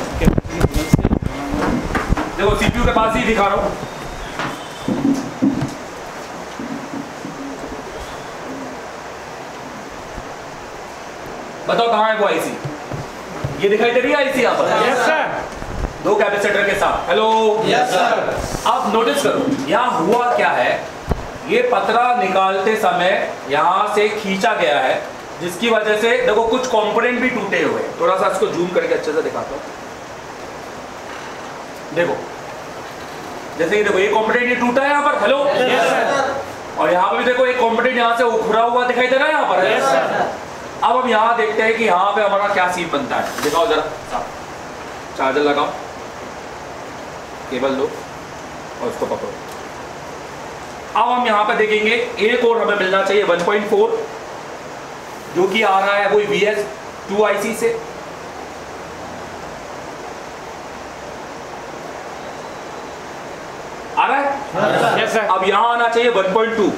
देखो सीपीयू के पास ही दिखा रहा हूँ। बताओ कहाँ है वो आईसी? ये दिखाई दे रही है आईसी यहाँ पर? Yes sir. दो कैपेसिटर के साथ। Hello yes sir. अब नोटिस करो यहाँ हुआ क्या है। ये पतरा निकालते समय यहाँ से खींचा गया है, जिसकी वजह से देखो कुछ कंपोनेंट भी टूटे हुए। थोड़ा सा इसको जूम करके अच्छे से दिखाता हूँ। देखो जैसे कि देखो ये कंपोनेंट ये टूटा है यहाँ पर। Hello yes sir. और यहाँ पर भी देखो एक कंपोनेंट यहाँ से उखड़ा हुआ दिखाई दे रहा है यहाँ पर। Yes sir. अब हम यहाँ देखते हैं कि यहाँ पे हमारा क्या सीन बनता है। दिखाओ जरा, चार्जर लगाओ, केबल लो और उसको पकड़ो। अब हम यहाँ पे देखेंगे एक और हमें मिलना चाहिए वन पॉइंट फोर, जो कि आ रहा है वो V S two I C से। आ रहा है? yes, अब यहां आना चाहिए वन पॉइंट टू।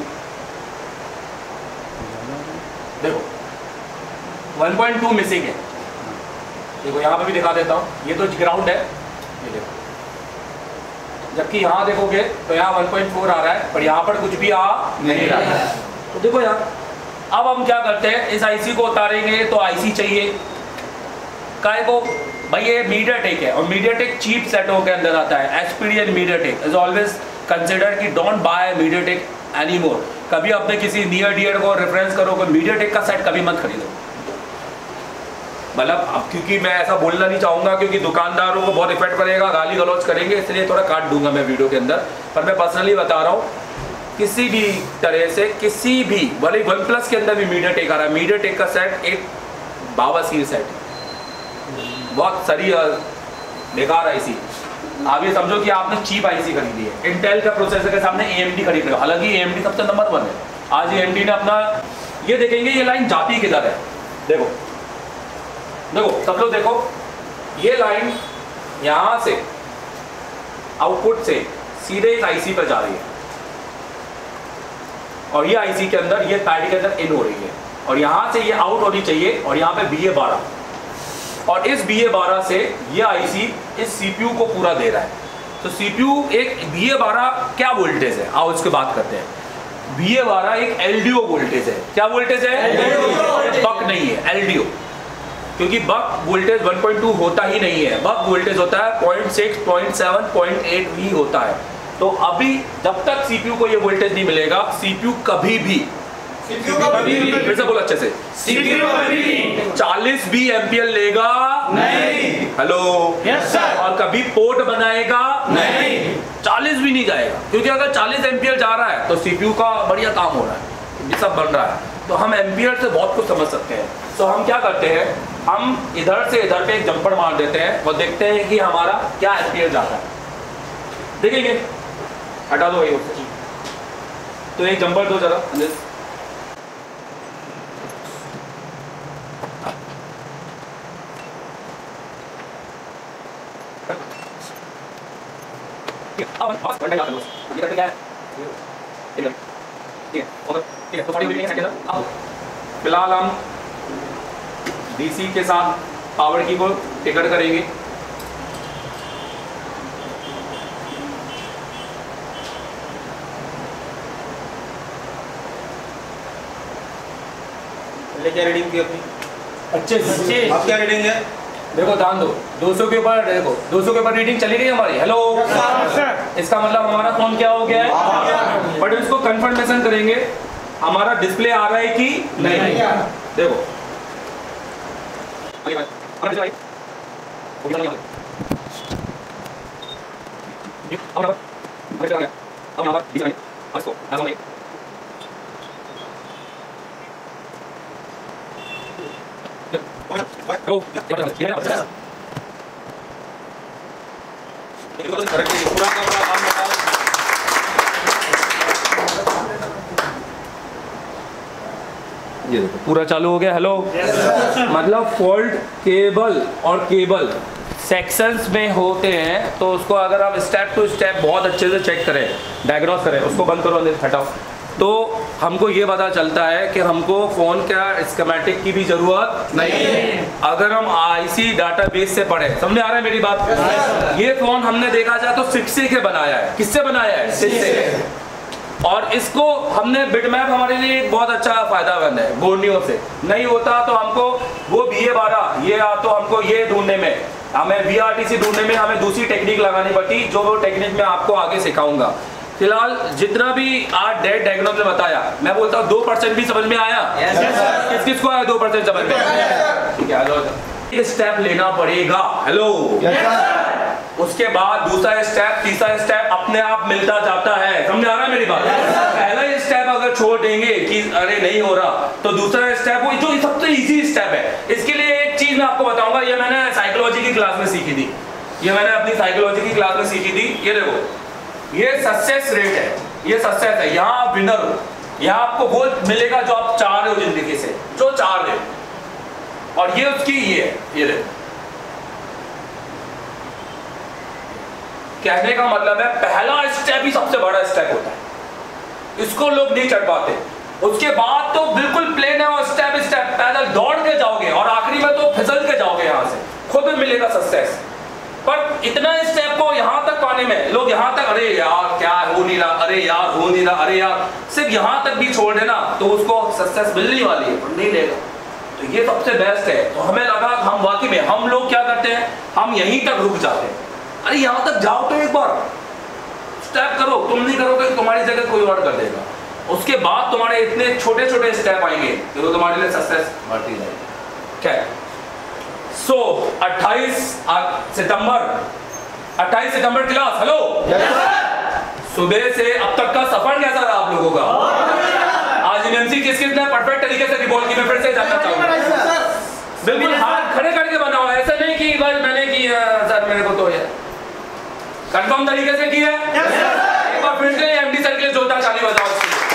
देखो वन पॉइंट टू मिसिंग है। देखो यहां पे भी दिखा देता हूं, ये तो ग्राउंड है, ये देखो। जबकि यहां देखोगे तो यहां वन पॉइंट फोर आ रहा है, पर यहां पर कुछ भी आ नहीं रहा है। तो देखो यार, अब हम क्या करते हैं, इस आईसी को उतारेंगे तो आईसी चाहिए काय को भाई, ये मीडियाटेक है और मीडियाटेक चीप सेटों के अंदर आता है। HPD and MediaTek is always consider कि डोंट बाय मीडियाटेक एनीमोर। कभी अपने किसी नियर डियर को रेफरेंस करो कि मीडियाटेक का सेट कभी मत खरीदो। मतलब अब क्योंकि मैं ऐसा बोलना नहीं चाहूंगा क्योंकि दुकानदारों को बहुत इफेक्ट पड़ेगा, गाली गलौज करेंगे, इसलिए थोड़ा काट दूंगा मैं वीडियो के अंदर। पर मैं पर्सनली बता रहा हूँ, किसी भी तरह से किसी भी भले वन प्लस के अंदर भी मीडियाटेक आ रहा है, मीडियाटेक का सेट एक बावासीर सेट है, बहुत सही बेकार आईसी। आप ये समझो कि आपने चीप आईसी खरीदी है, इंटेल का प्रोसेसर के सामने एएमडी खरीद रहे हो, हालांकि एएमडी सबसे नंबर वन है। आज एएमडी ने अपना, ये देखेंगे ये लाइन जाती किधर है। देखो देखो सब लोग देखो, ये लाइन यहां से आउटपुट से सीधे इस आईसी पर जा रही है और ये आईसी के अंदर, ये पैड के अंदर इन हो रही है और यहां से ये आउट होनी चाहिए और यहां पे बी ए बारह, और इस बी ए बारह से ये आईसी इस सीपीयू को पूरा दे रहा है। तो सीपीयू एक बी ए बारह क्या वोल्टेज है, आओ इसके बात करते हैं। बी ए बारह एक एलडीओ वोल्टेज है। क्या वोल्टेज है? बक नहीं है, एलडीओ। क्योंकि buck voltage one point two होता ही नहीं है, बक वोल्टेज होता है point six, point seven, point eight V होता है। तो अभी जब तक सीपीयू को ये वोल्टेज नहीं मिलेगा, सीपीयू कभी भी फिर से बोल अच्छे से, सीपीयू कभी चालीस भी एम्पियर लेगा नहीं। Hello, yes sir. और कभी पोर्ट बनाएगा नहीं, चालीस भी नहीं जाएगा। क्योंकि अगर चालीस एम्पियर जा रहा है तो सीपीयू का बढ़िया काम हो रहा है, ये सब बन रहा है। तो हम एम्पियर से बहुत कुछ समझ सकते हैं। तो हम क्या करते हैं, हम इधर से इधर पे एक जंपर मार देते हैं और देखते हैं कि हमारा क्या एम्पियर जाता है। देखेंगे, हटा दो ये, तो एक जंपर दो जरा। फिलहाल हम डीसी के साथ पावर की को टिकट करेंगे। क्या रीडिंग की अपनी? पच्चीस। आप क्या रीडिंग है? देखो ध्यान दो, दो सौ के ऊपर देखो, दो सौ के ऊपर रीडिंग चली गई हमारी। हेलो, इसका मतलब हमारा फोन क्या हो गया है। बट इसको कंफर्मेशन करेंगे हमारा डिस्प्ले आ रहा है कि नहीं। देखो ये देखो पूरा चालू हो गया। हेलो, मतलब फॉल्ट केबल और केबल सेक्शंस में होते हैं, तो उसको अगर आप स्टेप टू स्टेप बहुत अच्छे से चेक करें, डायग्नोस करें, उसको बंद करो, अंदर हटाओ, तो हमको ये पता चलता है कि हमको फ़ोन का स्कीमेटिक की भी ज़रूरत नहीं है। अगर हम आईसी डाटाबेस से पढ़े, समझ आ रहा है मेरी बात। ये फ़ोन हमने देखा जाए तो सिक्स के बनाया है। किससे बनाया है? सिक्स से। और इसको हमने बिटमैप हमारे लिए एक बहुत अच्छा फायदामंद है। गोर्नियो से नहीं होता तो हमको वो बी ए बारह ये तो हमको ये ढूंढने में, हमें वी आर टी सी ढूंढने में हमें दूसरी टेक्निक लगानी पड़ती, जो वो टेक्निक मैं आपको आगे सिखाऊंगा। फिलहाल जितना भी आज डेट डायग्नोस में बताया, मैं बोलता हूँ दो परसेंट भी समझ में आया। yes, yes, किस किस को आया दो परसेंट समझ में? ठीक है, एक स्टेप लेना पड़ेगा। हेलो, उसके बाद दूसरा स्टेप, तीसरा स्टेप अपने आप मिलता जाता है। समझ आ रहा है मेरी बात? पहला स्टेप अगर छोड़ वो देंगे कि अरे नहीं हो रहा, तो दूसरा स्टेप वो जो सबसे इजी स्टेप है। इसके लिए एक चीज मैं आपको बताऊंगा, ये मैंने साइकोलॉजी की क्लास में सीखी थी, ये मैंने अपनी साइकोलॉजी की क्लास में सीखी थी। ये देखो, ये सक्सेस रेट है, ये सक्सेस है। यहाँ आप विनर हो, यहाँ आपको वो मिलेगा जो आप चाह रहे हो जिंदगी से, जो चाह रहे हो, और ये उसकी ये है। ये देखो, कहने का मतलब है पहला स्टेप ही सबसे बड़ा स्टेप होता है, इसको लोग नहीं चढ़ पाते। उसके बाद तो बिल्कुल प्लेन है और स्टेप स्टेप पैदल दौड़ के जाओगे और आखिरी में तो फिसल के जाओगे, यहां से खुद मिलेगा सक्सेस। पर इतना स्टेप को यहां तक पाने में लोग यहां तक, अरे यार क्या हो नहीं रहा, अरे यार हो नहीं रहा, अरे यार, सिर्फ यहां तक भी छोड़ देना तो उसको सक्सेस मिलने वाली है, पर नहीं लेगा। तो ये सबसे बेस्ट है। तो हमें लगा हम वाकई में, हम लोग क्या करते हैं, हम यहीं तक रुक जाते हैं। अरे यहां तक जाओ तो एक बार स्टेप करो, तुम नहीं करोगे तुम्हारी जगह कोई और कर देगा। उसके बाद तुम्हारे इतने छोटे छोटे स्टेप आएंगे जो तुम्हारे लिए सक्सेस बढ़ती जाएगी। क्या सो अट्ठाईस सितंबर अट्ठाईस सितंबर क्लास, हेलो, सुबह से अब तक का सफर कैसा रहा आप लोगों का? आज एमएमसी किस किस ने परफेक्ट तरीके से रिवॉल्व की, मैं फिर से जानना चाहूंगा। बिल्कुल हाथ खड़े करके बना हुआ है, ऐसा नहीं कि भाई मैंने की सर मेरे को तो यार कंफर्म तरीके से की है। एक बार फिर से एमडी सर के लिए जोरदार ताली बजाओ।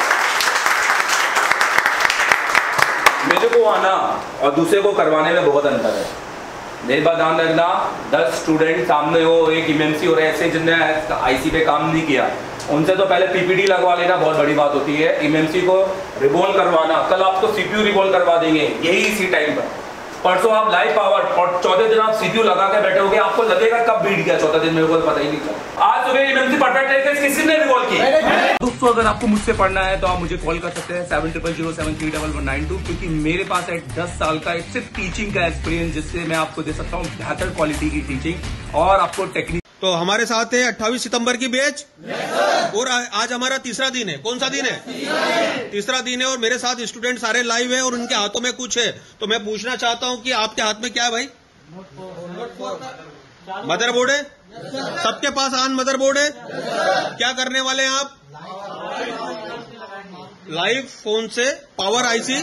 मेरे को आना और दूसरे को करवाने में बहुत अंतर है। मेरी बात ध्यान रखना, दस स्टूडेंट सामने हो, एक एमएमसी हो रहे ऐसे जिनने आईसी पे काम नहीं किया, उनसे तो पहले पीपीडी लगवा लेना बहुत बड़ी बात होती है। एमएमसी को रिवॉल्व करवाना, कल आपको सीपीयू रिवॉल्व करवा देंगे यही इसी टाइम पर। परसों आप लाइव पावर और चौथे दिन आप सीपीयू लगा के बैठोगे, आपको लगेगा कब बीट गया चौथा दिन, मेरे को पता ही नहीं चला। आज सुबह एमएमसी परफेक्ट तरीके से किसी ने रिवॉल्व की। दोस्तों अगर आपको मुझसे पढ़ना है तो आप मुझे कॉल कर सकते हैं seven triple zero seven three double one nine two, क्योंकि मेरे पास है दस साल का सिर्फ टीचिंग का एक्सपीरियंस, जिससे मैं आपको दे सकता हूँ बेहतर क्वालिटी की टीचिंग और आपको टेक्निक। तो हमारे साथ है अट्ठाईस सितंबर की बैच, और आज हमारा तीसरा दिन है। कौन सा दिन है? तीसरा दिन है, और मेरे साथ स्टूडेंट सारे लाइव है और उनके हाथों में कुछ है। तो मैं पूछना चाहता हूं कि आपके हाथ में क्या है भाई? मदरबोर्ड है? सबके पास आन मदरबोर्ड है? क्या करने वाले हैं आप? लाइव फोन से पावर आईसी।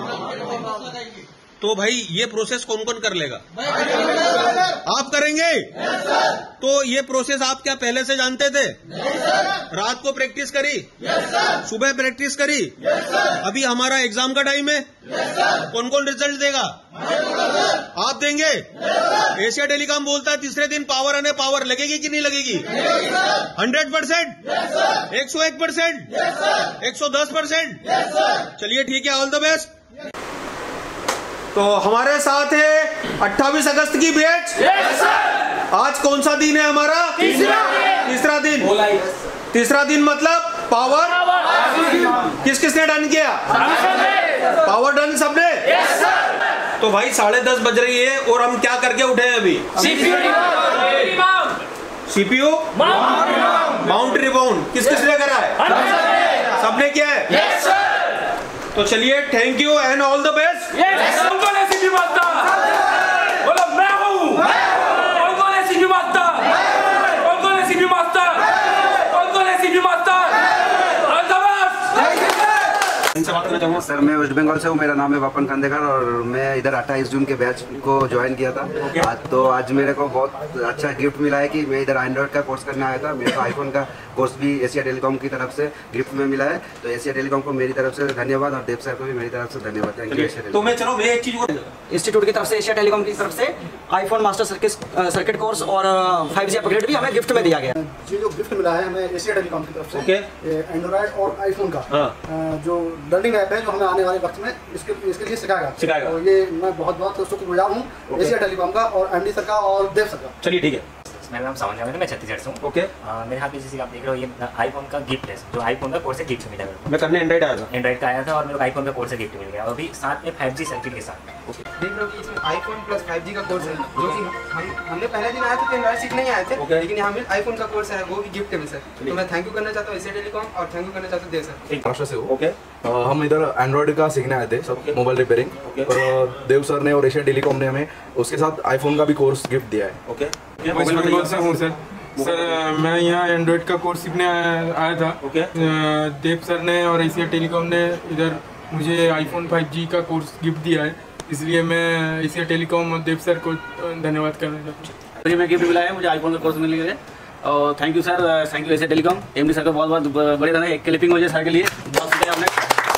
तो भाई ये प्रोसेस कौन कौन कर लेगा? आप करेंगे? तो ये प्रोसेस आप क्या पहले से जानते थे? रात को प्रैक्टिस करी? सुबह प्रैक्टिस करी? अभी हमारा एग्जाम का टाइम है। कौन कौन रिजल्ट देगा? आप देंगे? एशिया टेलीकॉम बोलता है तीसरे दिन पावर आने, पावर लगेगी कि नहीं लगेगी? हंड्रेड परसेंट, एक सौ एक परसेंट, एक सौ दस परसेंट। चलिए ठीक है, ऑल द बेस्ट। तो हमारे साथ है अट्ठाईस अगस्त की बैच। आज कौन सा दिन है हमारा? तीसरा तीसरा दिन। तीसरा दिन मतलब पावर किस किसने डन किया? पावर डन सबने? तो भाई साढ़े दस बज रही है और हम क्या करके उठे हैं अभी? सीपीयू माउंट रिबाउंड किस किसने करा है? सबने किया है। तो चलिए thank you and all the best. कौन ऐसी भी मास्टर? बोलो मैं हूँ। कौन कौन ऐसी भी मास्टर? कौन कौन ऐसी भी मास्टर? कौन कौन ऐसी भी मास्टर? All the best. इनसे बात करना चाहूँगा। सर मैं वेस्ट बंगाल से हूँ, मेरा नाम है वापन खांडेकर और मैं इधर अट्ठाईस जून के बैच को ज्वाइन किया था। okay. आज तो आज मेरे को बहुत अच्छा गिफ्ट मिला है कि मैं इधर एंड्रॉइड का कोर्स करने आया था। मेरे को आईफोन का कोर्स भी एशिया टेलीकॉम की तरफ से गिफ्ट में मिला है। तो एशिया टेलीकॉम को मेरी तरफ से धन्यवाद और देव सर को भी मेरी तरफ से धन्यवाद। Thank you. तो मैं चलो मैं एक चीज इंस्टीट्यूट की तरफ से, एशिया टेलीकॉम की तरफ से iPhone master circuit circuit course और फाइव जी अपग्रेड भी हमें गिफ्ट में दिया गया। ये जो गिफ्ट मिला है हमें एशिया टेलीकॉम की तरफ से, ओके, एंड्रॉइड और आईफोन का जो लर्निंग ऐप है जो हमें आने वाले वक्त में इसके इसके लिए सिखाएगा सिखाएगा तो ये मैं बहुत बहुत शुक्रगुजार हूँ एशिया टेलीकॉम का और एमडी सर का और देव सर का। चलिए ठीक है। मेरा नाम सावन है, मैं छत्तीसगढ़ से हूँ। ओके। मेरे हाथ में जैसे आप देख रहे हो ये आईफोन का गिफ्ट है, जो आईफोन का कोर्स से गिफ्ट मिला है। मैं करने एंड्रॉइड आया था एंड्रॉइड का आया था और मेरे को आईफोन का कोर्स से गिफ्ट मिल गया, और भी साथ में फाइव जी सर्किट के साथ। देख रहे हो कि इसमें आईफोन प्लस फाइव जी का कोर्स है, जो कि हम हमने पहले दिन आए थे तो एंड्रॉइड सीखने ही आए थे, okay. लेकिन यहाँ में आईफोन का कोर्स है, वो भी गिफ्ट है सर। तो मैं थैंक यू करना चाहता हूँ एशिया टेलीकॉम और थैंक यू करना चाहता हूँ देव सर। महाराष्ट्र से हो। ओके। हम इधर एंड्रॉइड का सीखने आए थे, सब मोबाइल रिपेयरिंग, और देव सर ने और एशिया टेलीकॉम ने हमें उसके साथ आईफोन का भी कोर्स गिफ्ट दिया है। ओके। वेस्ट बंगाल से हूँ सर, सर मैं यहाँ एंड्रॉइड का कोर्स सीखने आया था। ओके। देव सर ने और एशिया टेलीकॉम ने इधर मुझे आईफोन फाइव जी का कोर्स गिफ्ट दिया है, इसलिए मैं एशिया टेलीकॉम और देव सर को धन्यवाद करना चाहता हूँ। मैं गिफ्ट मिला है मुझे आईफोन का कोर्स मिल गया और thank you sir, thank you Asia Telecom MD sir का बहुत बहुत बड़ी तरह एक क्लिपिंग हो जाए सर के लिए बहुत शुक्रिया आपने।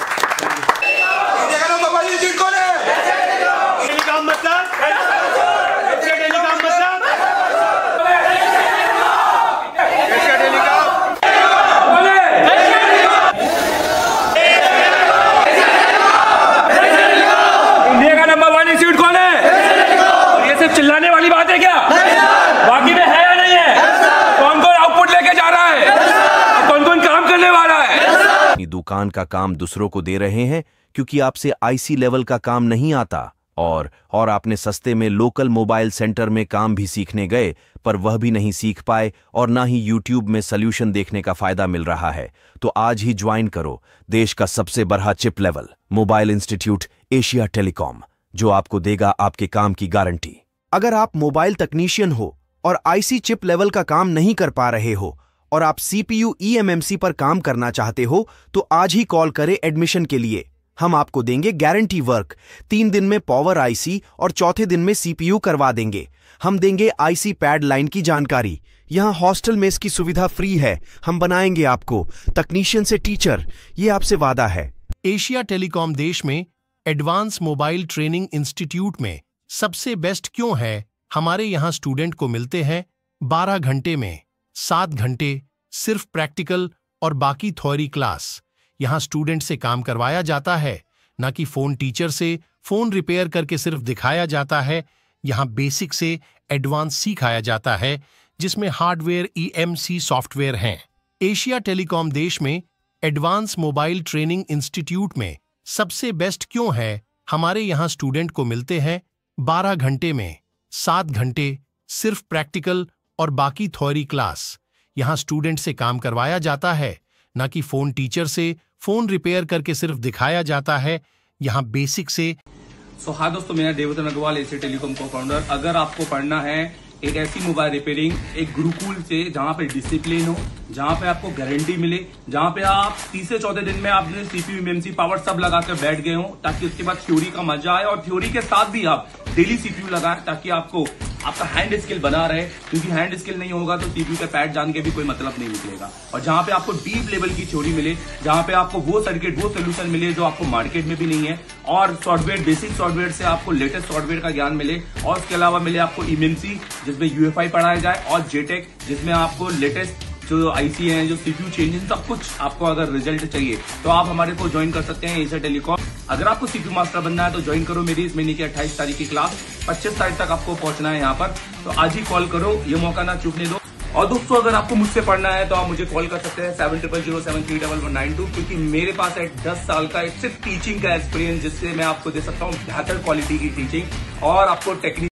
चिल्लाने वाली बात है क्या? बाकी में है या नहीं है? कौन कौन आउटपुट लेके जा रहा है? कौन कौन काम करने वाला है? अपनी दुकान का काम दूसरों को दे रहे हैं क्योंकि आपसे आईसी लेवल का काम नहीं आता और और आपने सस्ते में लोकल मोबाइल सेंटर में काम भी सीखने गए पर वह भी नहीं सीख पाए और ना ही यूट्यूब में सॉल्यूशन देखने का फायदा मिल रहा है, तो आज ही ज्वाइन करो देश का सबसे बड़ा chip level mobile institute Asia Telecom, जो आपको देगा आपके काम की गारंटी। अगर आप मोबाइल तकनीशियन हो और आईसी चिप लेवल का काम नहीं कर पा रहे हो और आप सीपीयू ईएमएमसी पर काम करना चाहते हो तो आज ही कॉल करें एडमिशन के लिए। हम आपको देंगे गारंटी वर्क, तीन दिन में पावर आईसी और चौथे दिन में सीपीयू करवा देंगे। हम देंगे आईसी पैड लाइन की जानकारी। यहाँ हॉस्टल में इसकी सुविधा फ्री है। हम बनाएंगे आपको तकनीशियन से टीचर, ये आपसे वादा है। एशिया टेलीकॉम देश में एडवांस मोबाइल ट्रेनिंग इंस्टीट्यूट में सबसे बेस्ट क्यों है? हमारे यहाँ स्टूडेंट को मिलते हैं बारह घंटे में सात घंटे सिर्फ प्रैक्टिकल और बाकी थ्योरी क्लास। यहाँ स्टूडेंट से काम करवाया जाता है, ना कि फोन टीचर से फोन रिपेयर करके सिर्फ दिखाया जाता है। यहाँ बेसिक से एडवांस सिखाया जाता है जिसमें हार्डवेयर ईएमसी सॉफ्टवेयर हैं। एशिया टेलीकॉम देश में एडवांस मोबाइल ट्रेनिंग इंस्टीट्यूट में सबसे बेस्ट क्यों है? हमारे यहाँ स्टूडेंट को मिलते हैं बारह घंटे में सात घंटे सिर्फ प्रैक्टिकल और बाकी थ्योरी क्लास। यहाँ स्टूडेंट से काम करवाया जाता है, ना कि फोन टीचर से फोन रिपेयर करके सिर्फ दिखाया जाता है। यहाँ बेसिक से सो so, हाँ दोस्तों, मेरा देवोतन अग्रवाल एशिया टेलीकॉम को फाउंडर। अगर आपको पढ़ना है एक ऐसी मोबाइल रिपेयरिंग एक गुरुकुल से जहाँ पे डिसिप्लिन हो, जहाँ पे आपको गारंटी मिले, जहाँ पे आप तीसरे चौथे दिन में आपने सीपीयू एमएमसी पावर सब लगा कर बैठ गए हो, ताकि उसके बाद थ्योरी का मजा आए और थ्योरी के साथ भी आप डेली सीपीयू लगाएं ताकि आपको आपका हैंड स्किल बना रहे, क्योंकि हैंड स्किल नहीं होगा तो सीपीयू का पैड जान के भी कोई मतलब नहीं निकलेगा। और जहाँ पे आपको डीप लेवल की थ्योरी मिले, जहाँ पे आपको वो सर्किट वो सोल्यूशन मिले जो आपको मार्केट में भी नहीं है, और सॉफ्टवेयर बेसिक सॉफ्टवेयर से आपको लेटेस्ट सॉफ्टवेयर का ज्ञान मिले, और उसके अलावा मिले आपको ईएमएमसी जिसमें यूएफआई पढ़ाया जाए, और जेटेक जिसमें आपको लेटेस्ट जो आईसी है, जो सीपीयू चेंजिंग, सब कुछ आपको अगर रिजल्ट चाहिए तो आप हमारे को ज्वाइन कर सकते हैं एशिया टेलीकॉम। अगर आपको सीपीयू मास्टर बनना है तो ज्वाइन करो मेरी इस महीने की अट्ठाईस तारीख की क्लास। पच्चीस तारीख तक आपको पहुंचना है यहाँ पर, तो आज ही कॉल करो, ये मौका ना चूकने दो। और दोस्तों, अगर आपको मुझसे पढ़ना है तो आप मुझे कॉल कर सकते हैं seven triple zero seven three double one nine two, क्योंकि मेरे पास है दस साल का एक सिर्फ टीचिंग का एक्सपीरियंस, जिससे मैं आपको दे सकता हूँ बेहतर क्वालिटी की टीचिंग और आपको टेक्निक